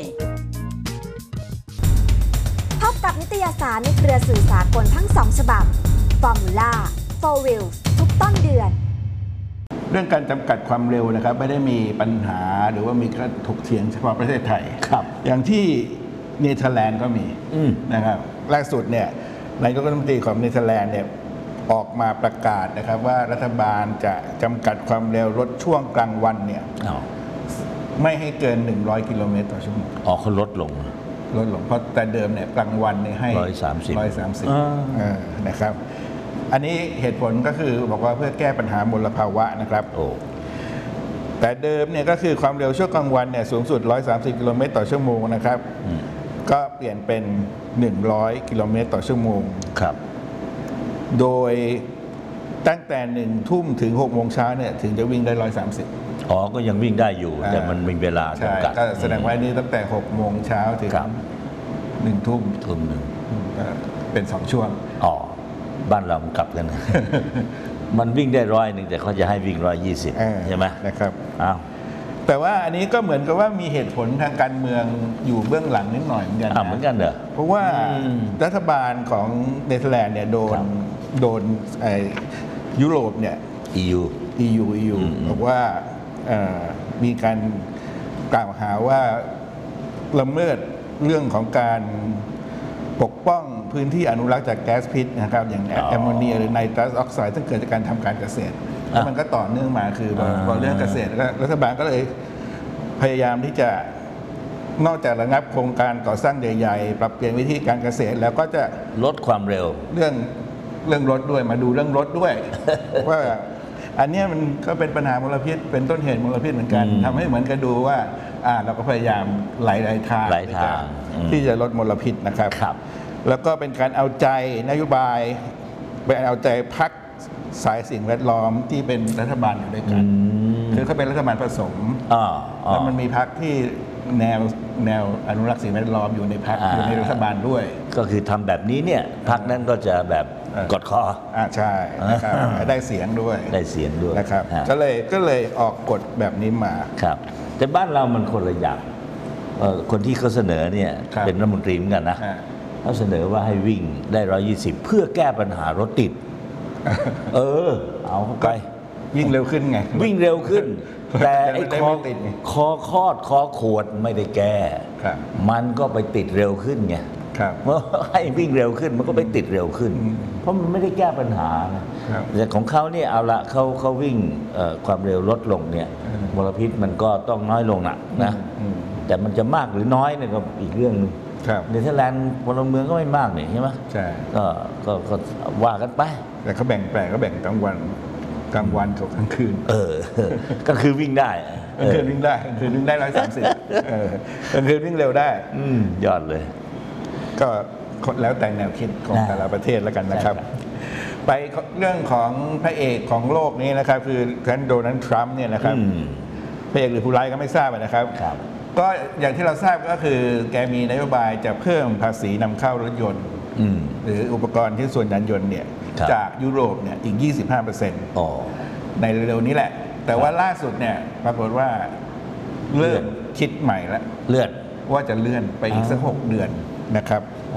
พบกับนิตยสารในเครือสื่อสากลทั้งสองฉบับ Formula โฟร์ Wheels ทุกต้นเดือนเรื่องการจำกัดความเร็วนะครับไม่ได้มีปัญหาหรือว่ามีการถกเถียงเฉพาะประเทศไทยครับอย่างที่เนเธอร์แลนด์ก็มีนะครับล่าสุดเนี่ยนายกรัฐมนตรีของเนเธอร์แลนด์เนี่ยออกมาประกาศนะครับว่ารัฐบาลจะจำกัดความเร็วรถช่วงกลางวันเนี่ยไม่ให้เกินหนึ่งร้อยกิโลเมตรต่อชั่วโมงอ๋อเขาลดลงลดลงเพราะแต่เดิมเนี่ยกลางวันเนี่ยให้ร้อยสามสิบร้อยสามสิบนะครับอันนี้เหตุผลก็คือบอกว่าเพื่อแก้ปัญหามลภาวะนะครับโอ้แต่เดิมเนี่ยก็คือความเร็วช่วงกลางวันเนี่ยสูงสุดหนึ่งร้อยสามสิบกิโลเมตรต่อชั่วโมงนะครับก็เปลี่ยนเป็นหนึ่งร้อยกิโลเมตรต่อชั่วโมงครับโดยตั้งแต่หนึ่งทุ่มถึงหกโมงเช้าเนี่ยถึงจะวิ่งได้ร้อยสามสิบอ๋อก็ยังวิ่งได้อยู่แต่มันมีเวลาจำกัดก็แสดงว่านี่ตั้งแต่หกโมงเช้าถึงหนึ่งทุ่มทุ่มหนึ่งเป็นสองช่วงอ๋อบ้านเรากลับกันมันวิ่งได้ร้อยหนึ่งแต่เขาจะให้วิ่งร้อยยี่สิบใช่ไหมนะครับอ้าวแต่ว่าอันนี้ก็เหมือนกับว่ามีเหตุผลทางการเมืองอยู่เบื้องหลังนิดหน่อยเหมือนกันเหมือนกันเหรอเพราะว่ารัฐบาลของเนเธอร์แลนด์เนี่ยโดนโดนยุโรปเนี่ยอี ยูอี ยู อี ยู บอกว่ามีการกล่าวหาว่าละเมิดเรื่องของการปกป้องพื้นที่อนุรักษ์จากแก๊สพิษนะครับอย่างแอมโมเนียหรือไนตรัสออกไซด์ซึ่งเกิดจากการทำการเกษตรแล้วมันก็ต่อเนื่องมาคือพอเรื่องเกษตรรัฐบาลก็เลยพยายามที่จะนอกจากระงับโครงการก่อสร้างใหญ่ๆปรับเปลี่ยนวิธีการเกษตรแล้วก็จะลดความเร็วเรื่องเรื่องรถด้วยมาดูเรื่องรถด้วย ว่าอันนี้มันก็เป็นปัญหามลพิษเป็นต้นเหตุมลพิษเหมือนกันทำให้เหมือนกันดูว่าอ่าเราก็พยายามหลายๆทางที่จะลดมลพิษนะครับแล้วก็เป็นการเอาใจนโยบายเป็นเอาใจพรรคสายสิ่งแวดล้อมที่เป็นรัฐบาลอยู่ด้วยกันคือเขาเป็นรัฐบาลผสมแล้วมันมีพรรคที่แนวแนวอนุรักษ์สิ่งแวดล้อมอยู่ในพรรคอยู่ในรัฐบาลด้วยก็คือทำแบบนี้เนี่ยพรรคนั้นก็จะแบบกดคออ่าใช่นะครับได้เสียงด้วยได้เสียงด้วยนะครับก็เลยก็เลยออกกฎแบบนี้มาครับแต่บ้านเรามันคนละอย่างคนที่เขาเสนอเนี่ยเป็นรัฐมนตรีเหมือนกันนะเขาเสนอว่าให้วิ่งได้ร้อยยี่สิบเพื่อแก้ปัญหารถติดเออเอาไปวิ่งเร็วขึ้นไงวิ่งเร็วขึ้นแต่ไอ้คอคอคอดคอขวดไม่ได้แก้มันก็ไปติดเร็วขึ้นไงเมื่อให้วิ่งเร็วขึ้นมันก็ไปติดเร็วขึ้นเพราะมันไม่ได้แก้ปัญหาแต่ของเขาเนี่ยเอาละเขาเขาวิ่งความเร็วลดลงเนี่ยมลพิษมันก็ต้องน้อยลงนะนะแต่มันจะมากหรือน้อยเนี่ยก็อีกเรื่องนึงเนเธอร์แลนด์พลเมืองก็ไม่มากเนี่ยใช่ไหมใช่ก็ก็ว่ากันไปแต่เขาแบ่งแปลงก็แบ่งกลางวันกลางวันกับกลางคืนเออก็คือวิ่งได้กลางคืนวิ่งได้กลางคืนวิ่งได้ร้อยสามสิบกลางคืนวิ่งเร็วได้อืมยอดเลยก็แล้วแต่แนวคิดของแต่ละประเทศแล้วกันนะครับไปเรื่องของพระเอกของโลกนี้นะครับคือท่านโดนัลด์ทรัมป์เนี่ยนะครับพระเอกหรือผู้ร้ายก็ไม่ทราบนะครับก็อย่างที่เราทราบก็คือแกมีนโยบายจะเพิ่มภาษีนำเข้ารถยนต์หรืออุปกรณ์ที่ส่วนยานยนต์เนี่ยจากยุโรปเนี่ยอีก ยี่สิบห้าเปอร์เซ็นต์ ในเร็วๆนี้แหละแต่ว่าล่าสุดเนี่ยปรากฏว่าเลื่อนคิดใหม่แล้วเลื่อนว่าจะเลื่อนไปอีกสักหกเดือนนะครับ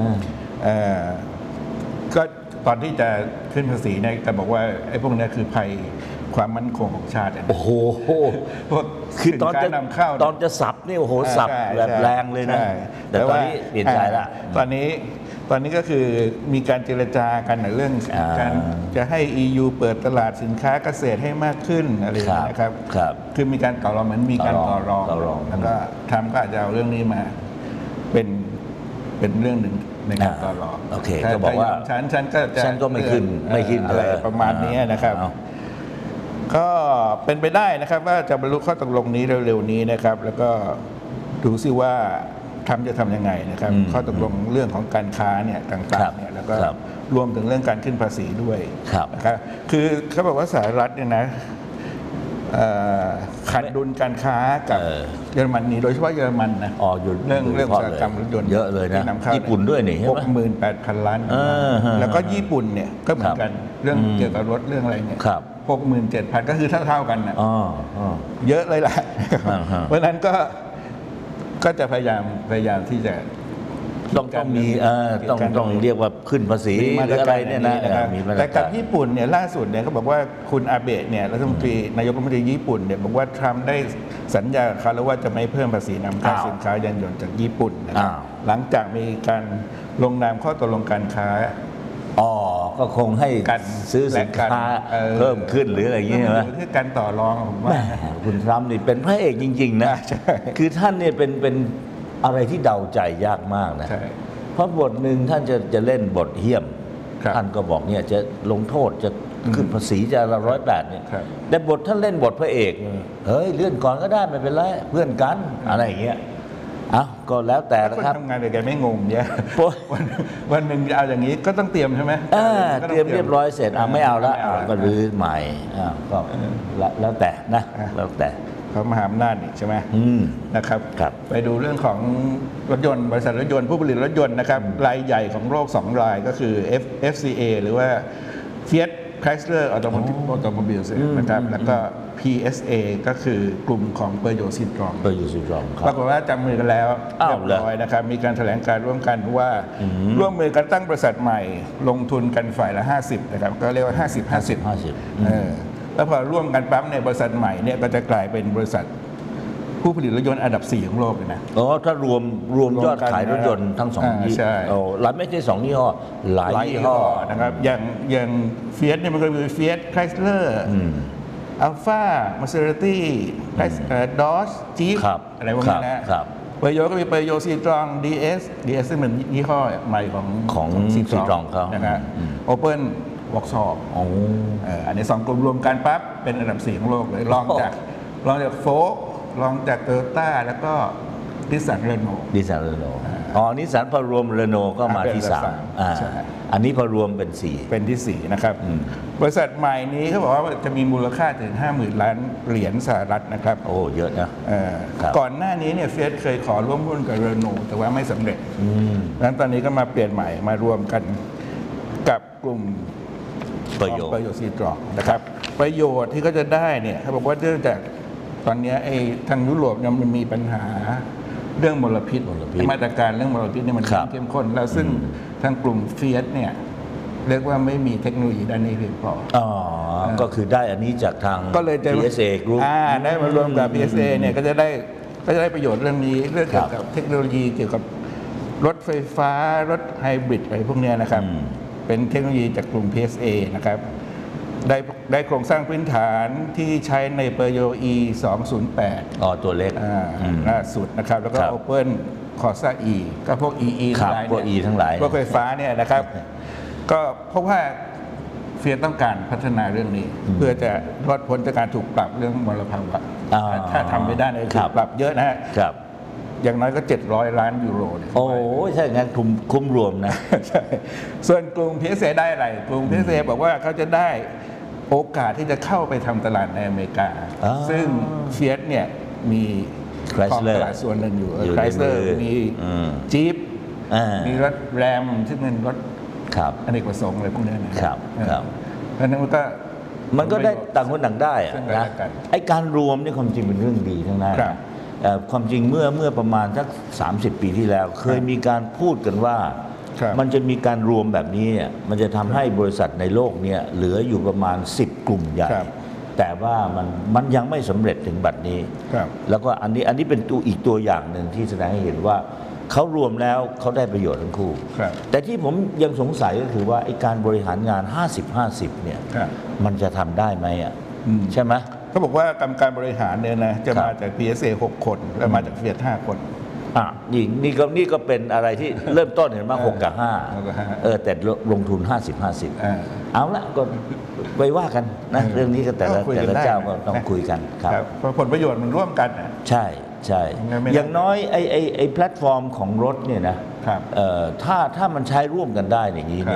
ก็ตอนที่จะขึ้นภาษีเนี่ยแต่บอกว่าไอ้พวกนี้คือภัยความมั่นคงของชาติโอ้โหคือตอนจะนำเข้าตอนจะสับนี่โอ้โหสับแบบแรงเลยนะแต่ตอนนี้เปลี่ยนใจละตอนนี้ตอนนี้ก็คือมีการเจรจากันในเรื่องการจะให้ อี ยู เปิดตลาดสินค้าเกษตรให้มากขึ้นอะไรนะครับคือมีการต่อรองเหมือนมีการต่อรองแล้วก็ทำก็อาจจะเอาเรื่องนี้มาเป็นเป็นเรื่องหนึ่งในการต่อรองโอเคก็บอกว่าฉันฉันก็จะฉันก็ไม่ขึ้นไม่ขึ้นอะไรประมาณนี้นะครับก็เป็นไปได้นะครับว่าจะบรรลุข้อตกลงนี้เร็วๆนี้นะครับแล้วก็ดูซิว่าทำจะทำยังไงนะครับข้อตกลงเรื่องของการค้าเนี่ยต่างๆเนี่ยแล้วก็รวมถึงเรื่องการขึ้นภาษีด้วยนะครับคือเขาบอกว่าสหรัฐเนี่ยนะขขาดดุลการค้ากับเยอรมนีโดยเฉพาะเยอรมันนะอ๋ออยู่เรื่องเรื่องอุตสาหกรรมรถยนต์เยอะเลยนะที่นำเข้าญี่ปุ่นด้วยนี่ใช่ไหมหกหมื่นแปดพันล้านเออฮะแล้วก็ญี่ปุ่นเนี่ยก็เหมือนกันเรื่องอืมเกี่ยวกับรถเรื่องอะไรเนี่ยครับหกหมื่นเจ็ดพันก็คือเท่าเท่าๆกันนะอ๋ออ๋อเยอะเลยล่ะอ่าฮะเพราะฉะนั้นก็ก็จะพยายามพยายามที่จะต้องต้องมีเอ่อต้องต้องเรียกว่าขึ้นภาษีหรืออะไรเนี่ยนะนะครับมีมาตรแต่กากับรญี่ปุ่นเนี่ยล่าสุดเนี่ยเขาบอกว่าคุณอาเบะเนี่ยรัฐมนตรีนายกรัฐมนตรีญี่ปุ่นเนี่ยบอกว่าทรัมป์ได้สัญญากับเขาแล้วว่าจะไม่เพิ่มภาษีนำเข้าอ้าวสินค้ายานยนต์จากญี่ปุ่นนะครับอ้าวหลังจากมีการลงนามข้อตกลงการค้าอ๋อก็คงให้กันซื้อสินค้าและกันเออเพิ่มขึ้นหรืออะไรอย่างเงี้ยใช่ไหมอยู่ที่การต่อรองผมแหว่ามคุณทรัมป์นี่เป็นพระเอกจริง ๆ นะใช่คือท่านเนี่ยเป็นเป็นอะไรที่เดาใจยากมากนะใช่เพราะบทหนึ่งท่านจะจะเล่นบทเหี้ยมครับท่านก็บอกเนี่ยจะลงโทษจะขึ้นภาษีจะละร้อยแปดเนี่ยครับแต่บทท่านเล่นบทพระเอกเฮ้ยเลื่อนก่อนก็ได้ไม่เป็นไรเพื่อนกันอะไรอย่างเงี้ยเอ้าก็แล้วแต่นะคนครับทำงานกับแกไม่งงเนี่ยโอ้ยวันวันหนึ่งเอาอย่างนี้ก็ต้องเตรียมใช่ไหมอ่าก็เตรียมเรียบร้อยเสร็จอ่ะไม่เอาละอ่ะก็ไม่รื้อใหม่อ่ะก็แล้วแล้วแต่นะแล้วแต่เขามหาอำนาจนี่ใช่ไหมอืมนะครับครับไปดูเรื่องของรถยนต์บริษัทรถยนต์ผู้ผลิตรถยนต์นะครับรายใหญ่ของโลกสองรายก็คือ F- เอฟ ซี เอ หรือว่า Fiat Chrysler Automotive Automobiles นะครับแล้วก็ พี เอส เอ ก็คือกลุ่มของ Peugeot Citroën เปอร์ยูซิตรองคปรัราบกฏว่าจับมือกันแล้วอ้าวเรียบร้อยนะครับมีการแถลงการร่วมกันว่าร่วมมือกันตั้งบริษัทใหม่ลงทุนกันฝ่ายละ ห้าสิบนะครับก็เรียกว่า ห้าสิบ ห้าสิบห้าสิบเออแล้วพอร่วมกันปั๊บในยบริษัทใหม่เนี่ยก็จะกลายเป็นบริษัทผู้ผลิตรถยนต์อันดับสี่ของโลกเลยนะอ๋อถ้ารวมรวมรวมยอดกันขายรถยนต์ทั้งสองอ่ายี่ใช่โอ้หลายไม่ใช่สองยี่ห้อหลายหลายยี่ยี่ห้ห้ออนะครับอย่างอย่างเฟียสเนี่ยมันก็มีเฟียสไครสเลอร์อัลฟามาเซราตี้ดอชจีฟครับอะไรพวกนี้นะครับ เปอร์โยก็มีเปอร์โยซีตรองดีเอสดีเอสซึ่งเป็นยี่ห้อใหม่ของของ Citroën เขานะครับอืมโอเปิลวอล์กชอปโอ้อันนี้สองกลุ่มรวมกันปั๊บเป็นอันดับสี่ของโลกเลยรองจากรองจากโฟล์รองจากโตโยต้าแล้วก็ดิสสันเรโนนิสสันเรโนอ๋อนิสสันพอรวมเรโนก็มาเป็นที่อันดับสามสามอ่าใช่อันนี้พอรวมเป็นสี่เป็นที่สี่นะครับอืมบริษัทใหม่นี้เขาบอกว่าจะมีมูลค่าถึง ห้าหมื่น ล้านเหรียญสหรัฐนะครับโอ้เยอะนะเอ่อครับก่อนหน้านี้เนี่ยเฟียสเคยขอร่วมหุ้นกับเรโนแต่ว่าไม่สำเร็จอืมดังนั้นตอนนี้ก็มาเปลี่ยนใหม่มารวมกันกับกลุ่มประโยชน์ประโยชน์ซีตรองนะครับประโยชน์ที่ก็จะได้เนี่ยเขาบอกว่าเนื่องจากตอนเนี้ยไอ้ทางยุโรปเนี่ยมันมีปัญหาเรื่องมลพิษมลพิษมาตรการเรื่องมลพิษเนี่ยมันครับเข้มข้นแล้วซึ่งทางกลุ่มเฟียสเนี่ยเรียกว่าไม่มีเทคโนโลยีด้านนี้เพียงพออ๋อก็คือได้อันนี้จากทางก็เลยจะพี เอส เอ Group อ่าได้มารวมกับ พี เอส เอ เนี่ยก็จะได้ก็จะได้ประโยชน์เรื่องนี้เรื่องเกี่ยวครักับบ เทคโนโลยีเกี่ยวกับรถไฟฟ้ารถไฮบริดอะไรพวกเนี้ยนะครับอืมเป็นเทคโนโลยีจากกลุ่ม พี เอส เอ นะครับได้ได้โครงสร้างพื้นฐานที่ใช้ในเปอร์โย อี สองศูนย์แปดอ๋อตัวเล็กอ่าอืมล่าสุดนะครับ แล้วก็ครับ Open Corsa E ก็พวก อี อีครับทั้งหลายพวก E ทั้งหลายพวกไฟฟ้าเนี่ยนะครับ ก็เพราะว่าเฟียสต้องการพัฒนาเรื่องนี้ เพื่อจะรอดพ้นจากการถูกปรับเรื่องมลภาวะอ่าถ้าทำไม่ได้เนี่ยคถูรักบปรับเยอะนะฮะครับอย่างน้อยก็เจ็ดร้อยล้านยูโรเนี่ยโอ้ยถ้าอย่างนั้นคุ้มคุ้มรวมนะใช่ส่วนกลุ่ม พี เอส เอ ได้อะไร กลุ่ม พี เอส เอ บอกว่าเขาจะได้โอกาสที่จะเข้าไปทำตลาดในอเมริกาอ่าซึ่งเฟียสเนี่ยมีครอง Chrysler ตลาดส่วนหนึ่งอยู่อยู่ไครในเซอร์มือมีอืมจี๊ปอ่ามีรถแรมที่เป็นรถครับอเนกประสงค์อะไรพวกเนี้ยนะครับ เออครับเพราะฉะนั้นมันก็มันก็ได้ต่างคนต่างได้อะซึ่งกันนะและกันไอการรวมนี่ความจริงเป็นเรื่องดีทั้งนั้นครับเอ่อความจริงเมื่อเมื่อประมาณสักสามสิบปีที่แล้ว เคยมีการพูดกันว่าครับมันจะมีการรวมแบบนี้เนี่ยมันจะทำให้บริษัทในโลกเนี่ยเหลืออยู่ประมาณสิบกลุ่มใหญ่ครับแต่ว่ามันมันยังไม่สำเร็จถึงบัดนี้ครับแล้วก็อันนี้อันนี้เป็นตัวอีกตัวอย่างหนึ่งที่แสดงให้เห็นว่าเขารวมแล้วเขาได้ประโยชน์ทั้งคู่ครับแต่ที่ผมยังสงสัยก็คือว่าไอ้การบริหารงาน ห้าสิบ ห้าสิบ เนี่ยครับมันจะทำได้ไหมอ่ะอืมใช่ไหมเขาบอกว่ากรรมการบริหารเนี่ยนะจะครับมาจาก พี เอส เอ หกคน และมาจากเฟียสห้าคนอ่ะนี่นี่ก็นี่ก็เป็นอะไรที่ เริ่มต้นเห็นไหมเออหกกับห้าหกกับห้าเออแต่ลงทุน ห้าสิบ ห้าสิบอ่าเอาละก็ไปว่ากันนะเออเรื่องนี้ก็แต่ละก็คุยกัแต่นละได้เจ้าก็นะต้องคุยกันครับครับเพราะผลประโยชน์มันร่วมกันนะใช่ใช่งั้นไม่ได้อย่างน้อยไอ้ไอ้ไอ้แพลตฟอร์มของรถเนี่ยนะครับ เอ่อถ้าถ้ามันใช้ร่วมกันได้อย่างนี้เนี่ย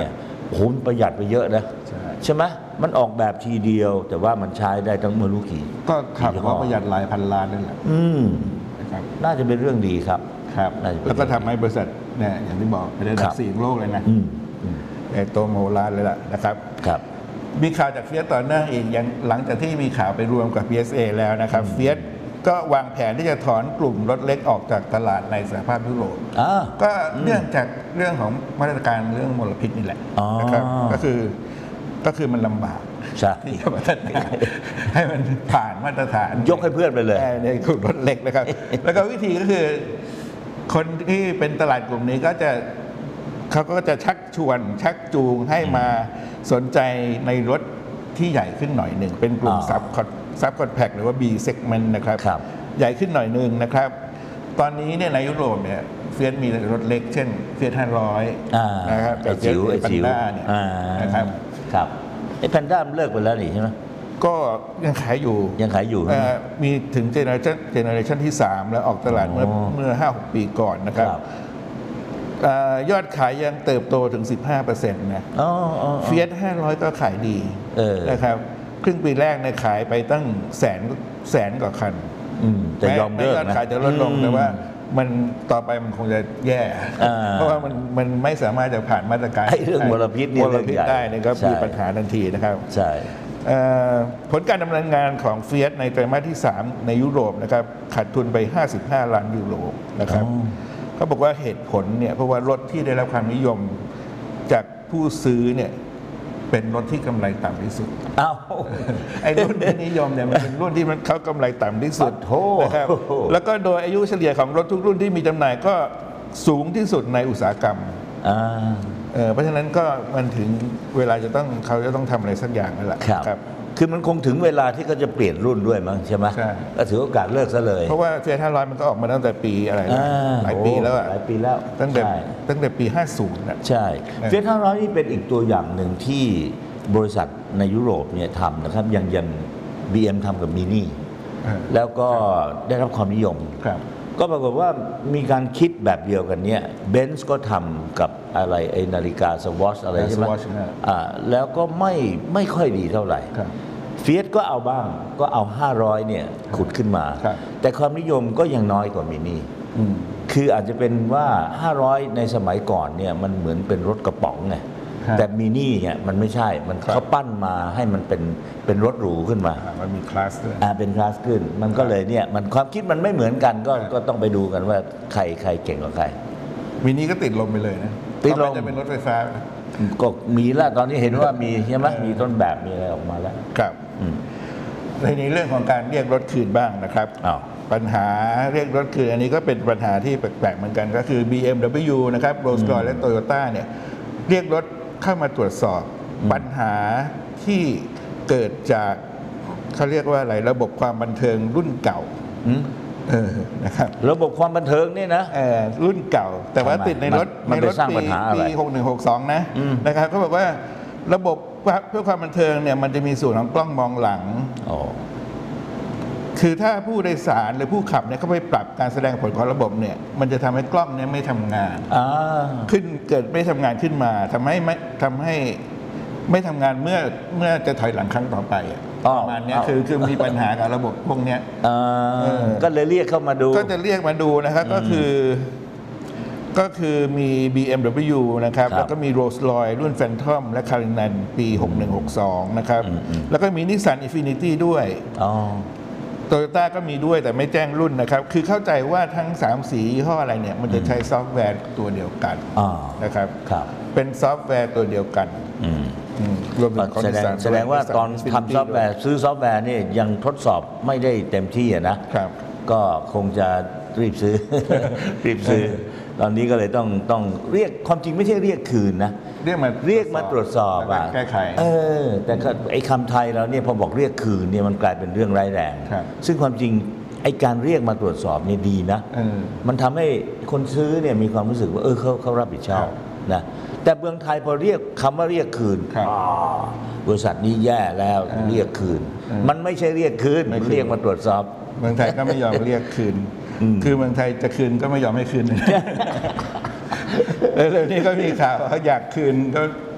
โอ้โหประหยัดไปเยอะนะใช่ไหมมันออกแบบทีเดียวแต่ว่ามันใช้ได้ทั้งไม่รู้กี่ก็ขับก็ประหยัดหลายพันล้านนั่นแหละอืมนะครับน่าจะเป็นเรื่องดีครับครับน่าจะเป็นแล้วก็ทำให้บริษัทเนี่ยอย่างที่บอกเป็นระดับสี่ของโลกเลยนะอืมอืมใหญ่โตมโหฬารเลยล่ะนะครับครับมีข่าวจากเฟียสต่อเนื่องอีกอย่างหลังจากที่มีข่าวไปรวมกับ พี เอส เอ แล้วนะครับเฟียสก็วางแผนที่จะถอนกลุ่มรถเล็กออกจากตลาดในสหภาพยุโรปอ่าก็เนื่องจากเรื่องของมาตรการเรื่องมลพิษนี่แหละอ๋อนะครับก็คือก็คือมันลำบากใช่ที่จะพัฒนาให้มันผ่านมาตรฐานยกให้เพื่อนไปเลยในกลุ่มรถเล็กนะครับ แล้วก็วิธีก็คือคนที่เป็นตลาดกลุ่มนี้ก็จะเขาก็จะชักชวนชักจูงให้มาสนใจในรถที่ใหญ่ขึ้นหน่อยหนึ่งเป็นกลุ่มอ๋อซับคอนซับคอนแพคหรือว่า B segment นะครับครับใหญ่ขึ้นหน่อยหนึ่งนะครับ ตอนนี้เนี่ยในยุโรปเนี่ยเฟียสมีรถเล็กเช่นเฟียสห้าร้อยอ่านะครับไอ้จิ๋วไอ้ปันจิ๋วด้าเนี่ยอ่านะครับครับไอ้แพนด้ามันเลิกไปแล้วนี่ใช่ไหมก็ยังขายอยู่ยังขายอยู่ใช่ไหมเอ่อมีถึงเจเนอเรชันเจเนอเรชันที่ สาม แล้วออกตลาดเมื่ออ๋อเมื่อห้าหกปีก่อนนะครับครับเอ่อยอดขายยังเติบโตถึง สิบห้าเปอร์เซ็นต์ นะอ๋ออ๋อเฟียสห้าร้อยก็ขายดีเออนะครับครึ่งปีแรกเนี่ยขายไปตั้งแสนแสนกว่าคันอืมแต่ยอมเลิกแยอดนะขายจะลดลงอืมแต่ว่ามันต่อไปมันคงจะแย่อ่าเพราะว่ามันมันไม่สามารถจะผ่านมาตรการไอ้เรื่องมลพิษนี่มลเรื่องพิษใหญ่ได้เนี่ยก็ใช่มีปัญหาทันทีนะครับใช่เอ่อผลการดำเนินงานของเฟียสในไตรมาสที่ สาม ในยุโรปนะครับขาดทุนไป ห้าสิบห้า ล้านยูโรนะครับอ๋อเขาบอกว่าเหตุผลเนี่ยเพราะว่ารถที่ได้รับความนิยมจากผู้ซื้อเนี่ยเป็นรถที่กำไรต่ำที่สุดอ้าวไอ้รุ่นที่นิยมเนี่ยมันเป็นรุ่นที่มันเขากำไรต่ำที่สุดปะโถนะครับแล้วก็โดยอายุเฉลี่ยของรถทุกรุ่นที่มีจำหน่ายก็สูงที่สุดในอุตสาหกรรมอ่าเอ่อเพราะฉะนั้นก็มันถึงเวลาจะต้องเขาจะต้องทำอะไรสักอย่างนั่นแหละครับ คือมันคงถึงเวลาที่เขาจะเปลี่ยนรุ่นด้วยมั้งใช่ไหมใช่ก็ถือโอกาสเลิกซะเลยเพราะว่าเฟียสห้าร้อยมันก็ออกมาตั้งแต่ปีอะไรนะอ่าหลายปีแล้วอะหลายปีแล้วตั้งแต่ใช่ตั้งแต่ปีห้าสิบนะใช่เออเฟียสห้าร้อยนี่เป็นอีกตัวอย่างหนึ่งที่บริษัทในยุโรปเนี่ยทำนะครับอย่างอย่าง บี เอ็ม ทำกับมินิเออแล้วก็ได้รับความนิยมครับก็ปรากฏว่ามีการคิดแบบเดียวกันเนี่ยเบนซ์ก็ทำกับอะไรไอ้นาฬิกาสวอชอะไรใช่ไหม Swatch นะอ่าแล้วก็ไม่ไม่ค่อยดีเท่าไหร่ครับเฟียสก็เอาบ้างก็เอา ห้าร้อยเนี่ยขุดขึ้นมาครับแต่ความนิยมก็ยังน้อยกว่ามินิอืมคืออาจจะเป็นว่า ห้าร้อย ในสมัยก่อนเนี่ยมันเหมือนเป็นรถกระป๋องไงครับแต่มินิเนี่ยมันไม่ใช่มันครับเขาปั้นมาให้มันเป็นเป็นรถหรูขึ้นมาอ่ามันมีคลาสด้วยอ่าเป็นคลาสขึ้น มันก็เลยเนี่ยมันความคิดมันไม่เหมือนกันก็ก็ต้องไปดูกันว่าใครใครเก่งกว่าใครมินิก็ติดลมไปเลยนะติดลมต่อไปจะเป็นรถไฟฟ้านะก็มีแล้วตอนนี้เห็นว่ามีใช่ไหมมีต้นแบบมีอะไรออกมาแล้วครับอืมในเรื่องของการเรียกรถคืนบ้างนะครับอ้าวปัญหาเรียกรถคืนอันนี้ก็เป็นปัญหาที่แปลกๆเหมือนกันก็คือ บี เอ็ม ดับเบิลยู นะครับ Rolls-Royce และ Toyota เนี่ยเรียกรถเข้ามาตรวจสอบปัญหาที่เกิดจากเขาเรียกว่าอะไรระบบความบันเทิงรุ่นเก่าอืมเออนะครับระบบความบันเทิงเนี่ยนะเอ่อรุ่นเก่า แต่ว่าทำไมติดในรถมันในไปรถสร้างปีปัญหาอะไรปีหกหนึ่งหกสองนะอืมนะครับเขาบอกว่าระบบเพื่อความบันเทิงเนี่ยมันจะมีส่วนของกล้องมองหลังอ๋อคือถ้าผู้โดยสารหรือผู้ขับเนี่ยเขาไปปรับการแสดงผลของระบบเนี่ยมันจะทำให้กล้องเนี่ยไม่ทำงานอ่าขึ้นเกิดไม่ทำงานขึ้นมาทำให้ไม่ทำให้ไม่ทำงานเมื่อเมื่อจะถอยหลังครั้งต่อไปอะอ๋อประมาณเนี้ยอ้าวคือคือมีปัญหากับระบบพวกเนี้ยอ่าเออก็เลยเรียกเข้ามาดูก็จะเรียกมาดูนะครับก็คือก็คือมี บี เอ็ม ดับเบิลยู นะครับครับแล้วก็มี Rolls-Royce รุ่น Phantom และ Cullinan ปีหกหนึ่งหกสองนะครับอืมอืมแล้วก็มี Nissan Infiniti ด้วยอ๋อโตโยต้าก็มีด้วยแต่ไม่แจ้งรุ่นนะครับ คือเข้าใจว่าทั้งสามสียี่ห้ออะไรเนี่ยมันจะใช้ซอฟต์แวร์ตัวเดียวกันอ่านะครับครับเป็นซอฟต์แวร์ตัวเดียวกันอืมอืมรวมถึงของแสดง Nissan แสดงว่าด้วยตอน Nissan ทำ Infiniti ซอฟต์แวร์ซื้อซอฟต์แวร์นี่ยังทดสอบไม่ได้เต็มที่อะนะครับก็คงจะรีบซื้อ รีบซื้อ ตอนนี้ก็เลยต้องต้องเรียกความจริงไม่ใช่เรียกคืนนะเรียกมาเรียกมาตรวจสอบแล้วอ่ะก็แก้ไขเออ แต่ก็ไอ้คำไทยเราเนี่ยพอบอกเรียกคืนเนี่ยมันกลายเป็นเรื่องร้ายแรงครับซึ่งความจริงไอ้การเรียกมาตรวจสอบเนี่ยดีนะเออมันทำให้คนซื้อเนี่ยมีความรู้สึกว่าเออเขาเขารับผิดชอบครับนะแต่เมืองไทยพอเรียกคำว่าเรียกคืนครับอ่าบริษัทนี้แย่แล้วเออเรียกคืนเออมันไม่ใช่เรียกคืนไม่มันคืนเรียกมาตรวจสอบเมืองไทยก็ไม่ยอมเรียกคืนอืมคือเมืองไทยจะคืนก็ไม่ยอมให้คืน แล้วเดี๋ยวนี้ก็มีข่าวว่าอยากคืนก็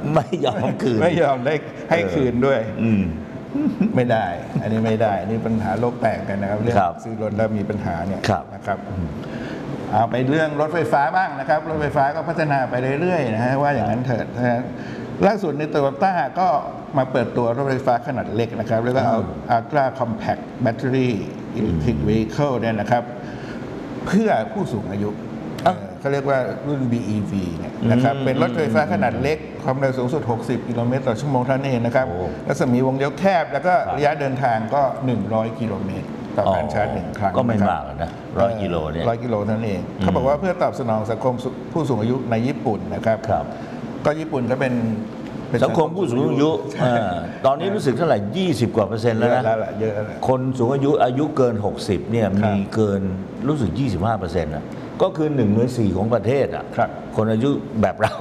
ไม่ยอมคืนไม่ยอมได้ให้คืนด้วยอืมไม่ได้ อันนี้ไม่ได้อันนี้ปัญหาโลกแตกกันนะครับเรื่องครับซื้อรถแล้วมีปัญหาเนี่ยครับนะครับเอาไปเรื่องรถไฟฟ้าบ้างนะครับรถไฟฟ้าก็พัฒนาไปเรื่อยๆนะฮะว่าอย่างนั้นเถิดนะฮะล่าสุดในโตโยต้าก็มาเปิดตัวรถไฟฟ้าขนาดเล็กนะครับเรียกว่าเอา Ultra Compact Battery Electric Vehicle เนี่ยนะครับเพื่อผู้สูงอายุเอ่อเขาเรียกว่ารุ่น บี อี วี เนี่ยนะครับเป็นรถไฟฟ้าขนาดเล็กความเร็วสูงสุดหกสิบกิโลเมตรต่อชั่วโมงเท่านั้นเองนะครับรัศมีวงเลี้ยวแคบแล้วก็ระยะเดินทางก็หนึ่งร้อยกิโลเมตรต่อการชาร์จหนึ่งครั้งก็ไม่นะครับมากนะร้อยกิโลเนี่ยร้อยกิโลเท่านั้นเองเขาบอกว่าเพื่อตอบสนองสังคมผู้สูงอายุในญี่ปุ่นนะครับครับก็ญี่ปุ่นก็เป็นเป็นสังคมผู้สูงอายุใช่อ่าตอนนี้รู้สึกเท่าไหร่ยี่สิบกว่าเปอร์เซ็นต์เยแล้วอะนะแล้วล่ะเยอะแล้วล่ะคนสูงอายุอายุเกิน หกสิบเนี่ยครับมีเกินรู้สึก ยี่สิบห้าเปอร์เซ็นต์ นะก็คือหนึ่งในสี่ของประเทศอ่ะครับคนอายุแบบเรา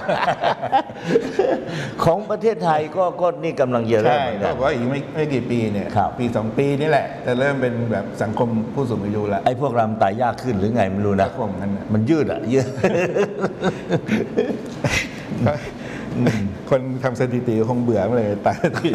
ของประเทศไทยก็ก็นี่กำลังจะเริ่มใช่เหมือนเขากันบอกว่าอีกไม่ไม่กี่ปีเนี่ยครับปีสองปีนี่แหละจะเริ่มเป็นแบบสังคมผู้สูงอายุแล้วไอ้พวกเรามันตายยากขึ้นหรือไงไม่รู้นะสังคมนั้นน่ะมันยืดอ่ะยืดคนทำสถิติคงเบื่อมาเลยตายที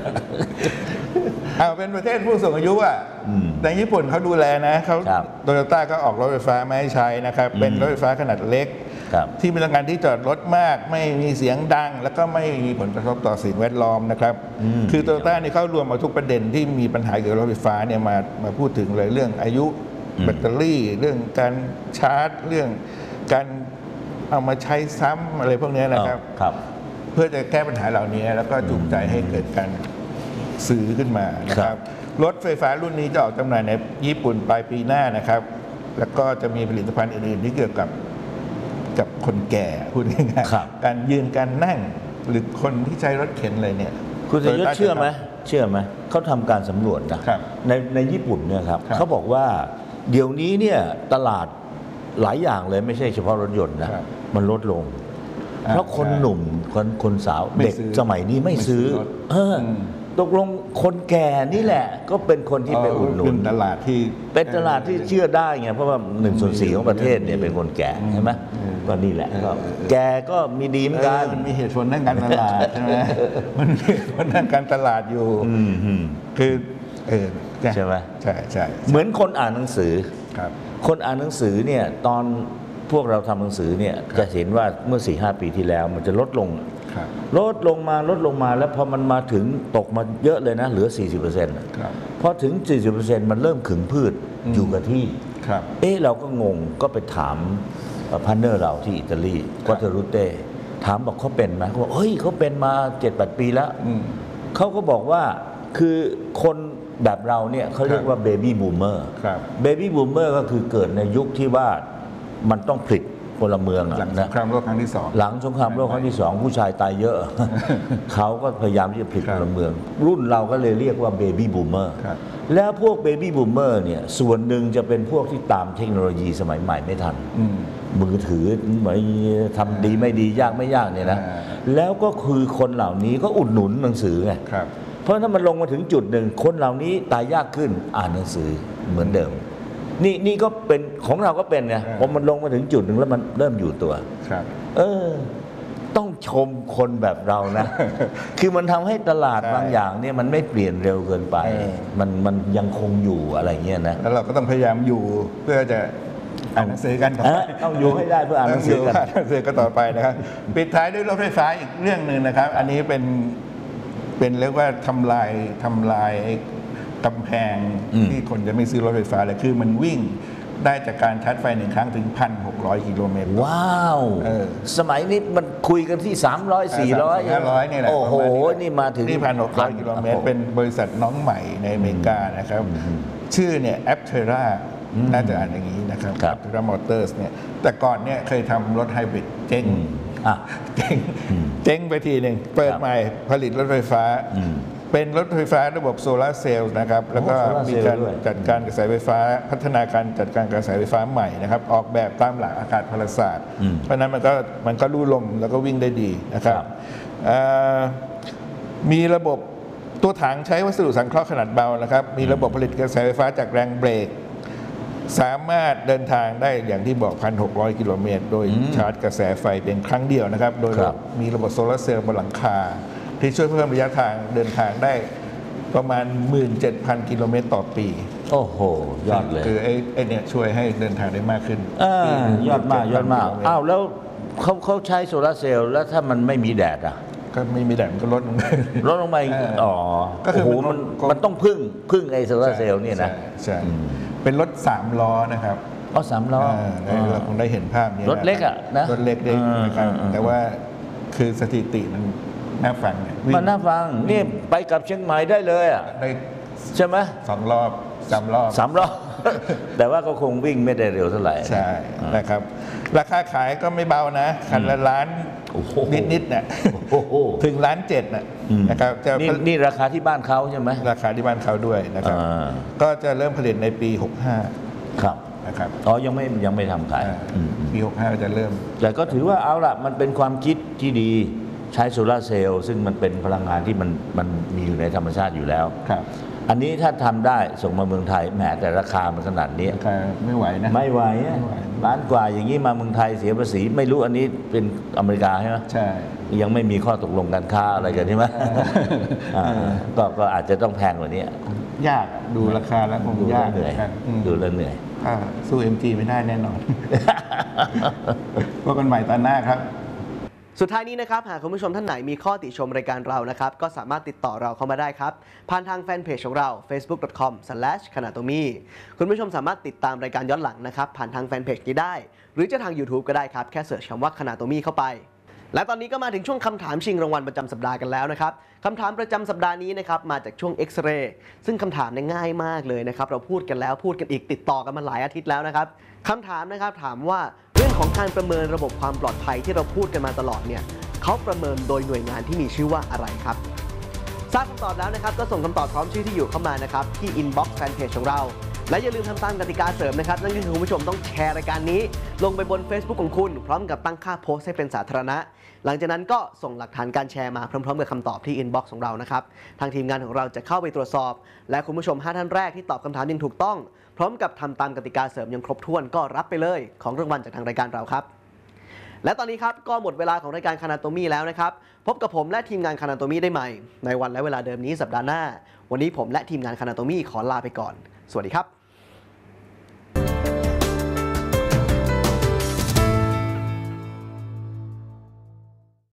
เอาเป็นประเทศผู้สูงอายุอ่ะอืมในญี่ปุ่นเขาดูแลนะเขาครับโตโยต้าก็ออกรถไฟฟ้ามาให้ใช้นะครับ เป็นรถไฟฟ้าขนาดเล็กครับที่มีต้องการที่จอดรถมาก ไม่มีเสียงดัง แล้วก็ไม่มีผลกระทบต่อสิ่งแวดล้อมนะครับอืมคือโตโยต้านี่เขารวมมาทุกประเด็นที่มีปัญหาเกี่ยวกับรถไฟฟ้าเนี่ยมามาพูดถึงเลยเรื่องอายุแบตเตอรี่ เรื่องการชาร์จ เรื่องการเอามาใช้ซ้ำอะไรพวกนี้นะครับครับเพื่อจะแก้ปัญหาเหล่านี้แล้วก็จูงใจให้เกิดการซื้อขึ้นมานะคครัรับบ รถไฟฟ้ารุ่นนี้จะออกจำหน่ายในญี่ปุ่นปลายปีหน้านะครับ แล้วก็จะมีผลิตภัณฑ์อื่นๆที่เกี่ยวกับกับคนแก่พูดง่ายครับๆการยืนการนั่งหรือคนที่ใช้รถเข็นอะไรเนี่ยคุณสยศ Toyota เชื่อไหมจะทเชื่อไหมเขาทำการสำรวจนะครับ ในในญี่ปุ่นเนี่ยครับครับเขาบอกว่าเดี๋ยวนี้เนี่ยตลาดหลายอย่างเลยไม่ใช่เฉพาะรถยนต์นะครับ มันลดลงอ่าเพราะคนใช่หนุ่มคนคนสาวไม่เด็กซื้อสมัยนี้ไม่ซื้อไม่ซื้อรถเอออมตกลงคนแก่นี่แหละ ก็เป็นคนที่ไปอุดหนุเป็น นตลาดที่เป็นตลาดที่เชื่อได้ไงเพราะว่าหนึ่งส่วนสี่ของประเทศเนี่ยเป็นคนแก่ใช่ไหมก็นี่แหละก็แก่ก็มีดีเหมือนกันเออมันมีเหตุผลด้านการตลาดใช่ไหมมันมีเหตุผลด้านการตลาดอยู่อืมอืมคือเออใช่ไหมใช่ใช่เหมือนคนอ่านหนังสือครับคนอ่านหนังสือเนี่ยตอนพวกเราทำหนังสือเนี่ยจะเห็นว่าเมื่อ สี่ห้า ปีที่แล้วมันจะลดลงครับลดลงมาลดลงมาแล้วพอมันมาถึงตกมาเยอะเลยนะเหลือ สี่สิบเปอร์เซ็นต์ครับพอถึง สี่สิบเปอร์เซ็นต์ มันเริ่มขึงพืชอืมอยู่กับที่ครับเอ๊ะเราก็งงก็ไปถามพันเนอร์เราที่อิตาลีกัตเทรุเต้ถามบอกเขาเป็นไหมเขาบอกเฮ้ยเขาเป็นมา เจ็ดแปด ปีแล้วอืมเขาก็บอกว่าคือคนแบบเราเนี่ยเขาเรียกว่าเบบี้บูมเมอร์ครับเบบี้บูมเมอร์ก็คือเกิดในยุคที่ว่ามันต้องผลิตพลเมืองอะหลังสนะงครามโลกครั้งที่สองหลังสงครามโลกครั้งที่สองผู้ชายตายเยอะ เขาก็พยายามที่จะผลิตครับพลเมือง รุ่นเราก็เลยเรียกว่าเบบี้บูมเมอร์ครับแล้วพวกเบบี้บูมเมอร์เนี่ยส่วนหนึ่งจะเป็นพวกที่ตามเทคโนโลยีสมัยใหม่ไม่ทันอืมมือถือไม่ทำดีไม่ดียากไม่ยากเนี่ยนะอ่าแล้วก็คือคนเหล่านี้ก็อุดหนุนหนังสือไงครับเพราะถ้ามันลงมาถึงจุดหนึ่งคนเหล่านี้ตายยากขึ้นอ่านหนังสือเหมือนเดิม นี่นี่ก็เป็นของเราก็เป็นไงอ่าพอมันลงมาถึงจุดหนึ่งแล้วมันเริ่มอยู่ตัวครับเออ ต้องชมคนแบบเรานะ คือมันทำให้ตลาดใช่บางอย่างเนี่ยมันไม่เปลี่ยนเร็วเกินไปเออมันมันยังคงอยู่อะไรเงี้ยนะแล้วเราก็ต้องพยายามอยู่เพื่อจะอ่านหนังสือกันต่อเอไปอต้องอยู่ให้ได้เพื่ออ่านหนังสือกันอ่านหนังสือกันต่อไปนะครับ ปิดท้ายด้วยรถไฟฟ้าอีกเรื่องหนึ่งนะครับ อันนี้เป็นเป็นเรียกว่าทำลายทำลายไอ้กำแพงอืมที่คนจะไม่ซื้อรถไฟฟ้าเลยคือมันวิ่งได้จากการชาร์จไฟหนึ่งครั้งถึง พันหกร้อย กิโลเมตรว้าวเออสมัยนี้มันคุยกันที่ สามร้อย สี่ร้อยห้าร้อยนี่แหละโอ้โหประมาณนี่มาถึงนี่พันหกร้อยกิโลเมตร เป็นบริษัทน้องใหม่ในอเมริกานะครับ ชื่อเนี่ยแอปเทราน่าจะอ่านอย่างนี้นะครับครับแอปเทรามอเตอร์สเนี่ยแต่ก่อนเนี่ยเคยทำรถไฮบริดเจ๊งอืมอ่ะเจ๊งเจ๊งไปทีหนึ่งเปิดครับใหม่ผลิตรถไฟฟ้าอืมเป็นรถไฟฟ้าระบบโซลาร์เซลล์นะครับ แล้วก็โอ้โซลาร์มีเซลล์การด้วยจัดการกระแสไฟฟ้า พัฒนาการจัดการกระแสไฟฟ้าใหม่นะครับ ออกแบบตามหลักอากาศพลศาสตร์อืมเพราะฉะนั้นมันก็มันก็ลู่ลมแล้วก็วิ่งได้ดีนะครับครับเอ่อมีระบบตัวถังใช้วัสดุสังเคราะห์ขนาดเบานะครับ มีระบบผลิตกระแสไฟฟ้าจากแรงเบรกสามารถเดินทางได้อย่างที่บอก หนึ่งพันหกร้อย กิโลเมตร โดยชาร์จกระแสไฟเพียงครั้งเดียวนะครับ โดยมีระบบโซลาร์เซลล์บนหลังคา ที่ช่วยเพิ่มระยะทางเดินทางได้ประมาณ หนึ่งหมื่นเจ็ดพัน กิโลเมตรต่อปีโอ้โหยอดเลยคือไอ้ไอ้เนี่ยช่วยให้เดินทางได้มากขึ้นเออยอดมากยอดมากอ้าวแล้วเขาเขาใช้โซลาร์เซลล์แล้วถ้ามันไม่มีแดดอ่ะก็ไม่มีแดดมันก็ลดลงไปลดลงไปอ๋อก็คือมันมันต้องพึ่งพึ่งไอ้โซลาร์เซลล์เนี่ยนะใช่เป็นรถสามล้อนะครับอ๋อสามล้อเราคงได้เห็นภาพนี้รถเล็กอ่ะนะรถเล็กได้นะครับแต่ว่าคือสถิติมันน่าฟังเนี่ยมันน่าฟังนี่ไปกับเชียงใหม่ได้เลยอ่ะใช่ไหมสองรอบสามรอบสามรอบแต่ว่าก็คงวิ่งไม่ได้เร็วเท่าไหร่ใช่นะครับราคาขายก็ไม่เบานะคันละล้านนิดๆเนี่ยถึงล้านเจ็ดนะครับนี่นี่ราคาที่บ้านเขาใช่ไหมราคาที่บ้านเขาด้วยนะครับก็จะเริ่มผลิตในปีหกห้าครับนะครับอ๋อยังไม่ยังไม่ทำขายปีหกห้าจะเริ่มแต่ก็ถือว่าเอาละมันเป็นความคิดที่ดีใช้โซลาร์เซลล์ซึ่งมันเป็นพลังงานที่มันมันมีอยู่ในธรรมชาติอยู่แล้วครับอันนี้ถ้าทำได้ส่งมาเมืองไทยแหมแต่ราคามันขนาดนี้ราคาไม่ไหวนะไม่ไหวล้านกว่าอย่างนี้มาเมืองไทยเสียภาษีไม่รู้อันนี้เป็นอเมริกาใช่ไหมใช่ยังไม่มีข้อตกลงการค้าอะไรกันใช่ไหมก็ก็อาจจะต้องแพงกว่านี้ยากดูราคาแล้วคงยากเหนื่อยดูแล้วเหนื่อยสู้ เอ็ม จี ไม่ได้แน่นอนพบกันใหม่ตอนหน้าครับสุดท้ายนี้นะครับหากคุณผู้ชมท่านไหนมีข้อติชมรายการเรานะครับก็สามารถติดต่อเราเข้ามาได้ครับผ่านทางแฟนเพจของเรา เฟซบุ๊ก ดอท คอม สแลช คานาโตมี คุณผู้ชมสามารถติดตามรายการย้อนหลังนะครับผ่านทางแฟนเพจนี้ได้หรือจะทาง YouTube ก็ได้ครับแค่เสิร์ชคำว่า คานาโตมี เข้าไปและตอนนี้ก็มาถึงช่วงคำถามชิงรางวัลประจำสัปดาห์กันแล้วนะครับคำถามประจำสัปดาห์นี้นะครับมาจากช่วงเอ็กซเรย์ซึ่งคำถามเนี่ยง่ายมากเลยนะครับเราพูดกันแล้วพูดกันอีกติดต่อกันมาหลายอาทิตย์แล้วนะครับคำถามนะครับถามว่าเรื่องของการประเมินระบบความปลอดภัยที่เราพูดกันมาตลอดเนี่ยเขาประเมินโดยหน่วยงานที่มีชื่อว่าอะไรครับทราบคำตอบแล้วนะครับก็ส่งคำตอบพร้อมชื่อที่อยู่เข้ามานะครับที่ inbox แฟนเพจของเราและอย่าลืมทำตามกติกาเสริมนะครับนั่นก็คือคุณผู้ชมต้องแชร์รายการนี้ลงไปบน Facebook ของคุณพร้อมกับตั้งค่าโพสต์ให้เป็นสาธารณะหลังจากนั้นก็ส่งหลักฐานการแชร์มาพร้อมๆกับคำตอบที่ inbox ของเรานะครับทางทีมงานของเราจะเข้าไปตรวจสอบและคุณผู้ชมห้าท่านแรกที่ตอบคำถามอย่างถูกต้องพร้อมกับทำตามกติกาเสริมอย่างครบถ้วนก็รับไปเลยของรางวัลจากทางรายการเราครับและตอนนี้ครับก็หมดเวลาของรายการคานาโตมีแล้วนะครับพบกับผมและทีมงานคานาโตมีได้ใหม่ในวันและเวลาเดิมนี้สัปดาห์หน้าวันนี้ผมและทีมงานคานาโตมีขอลาไปก่อนสวัสดีครับ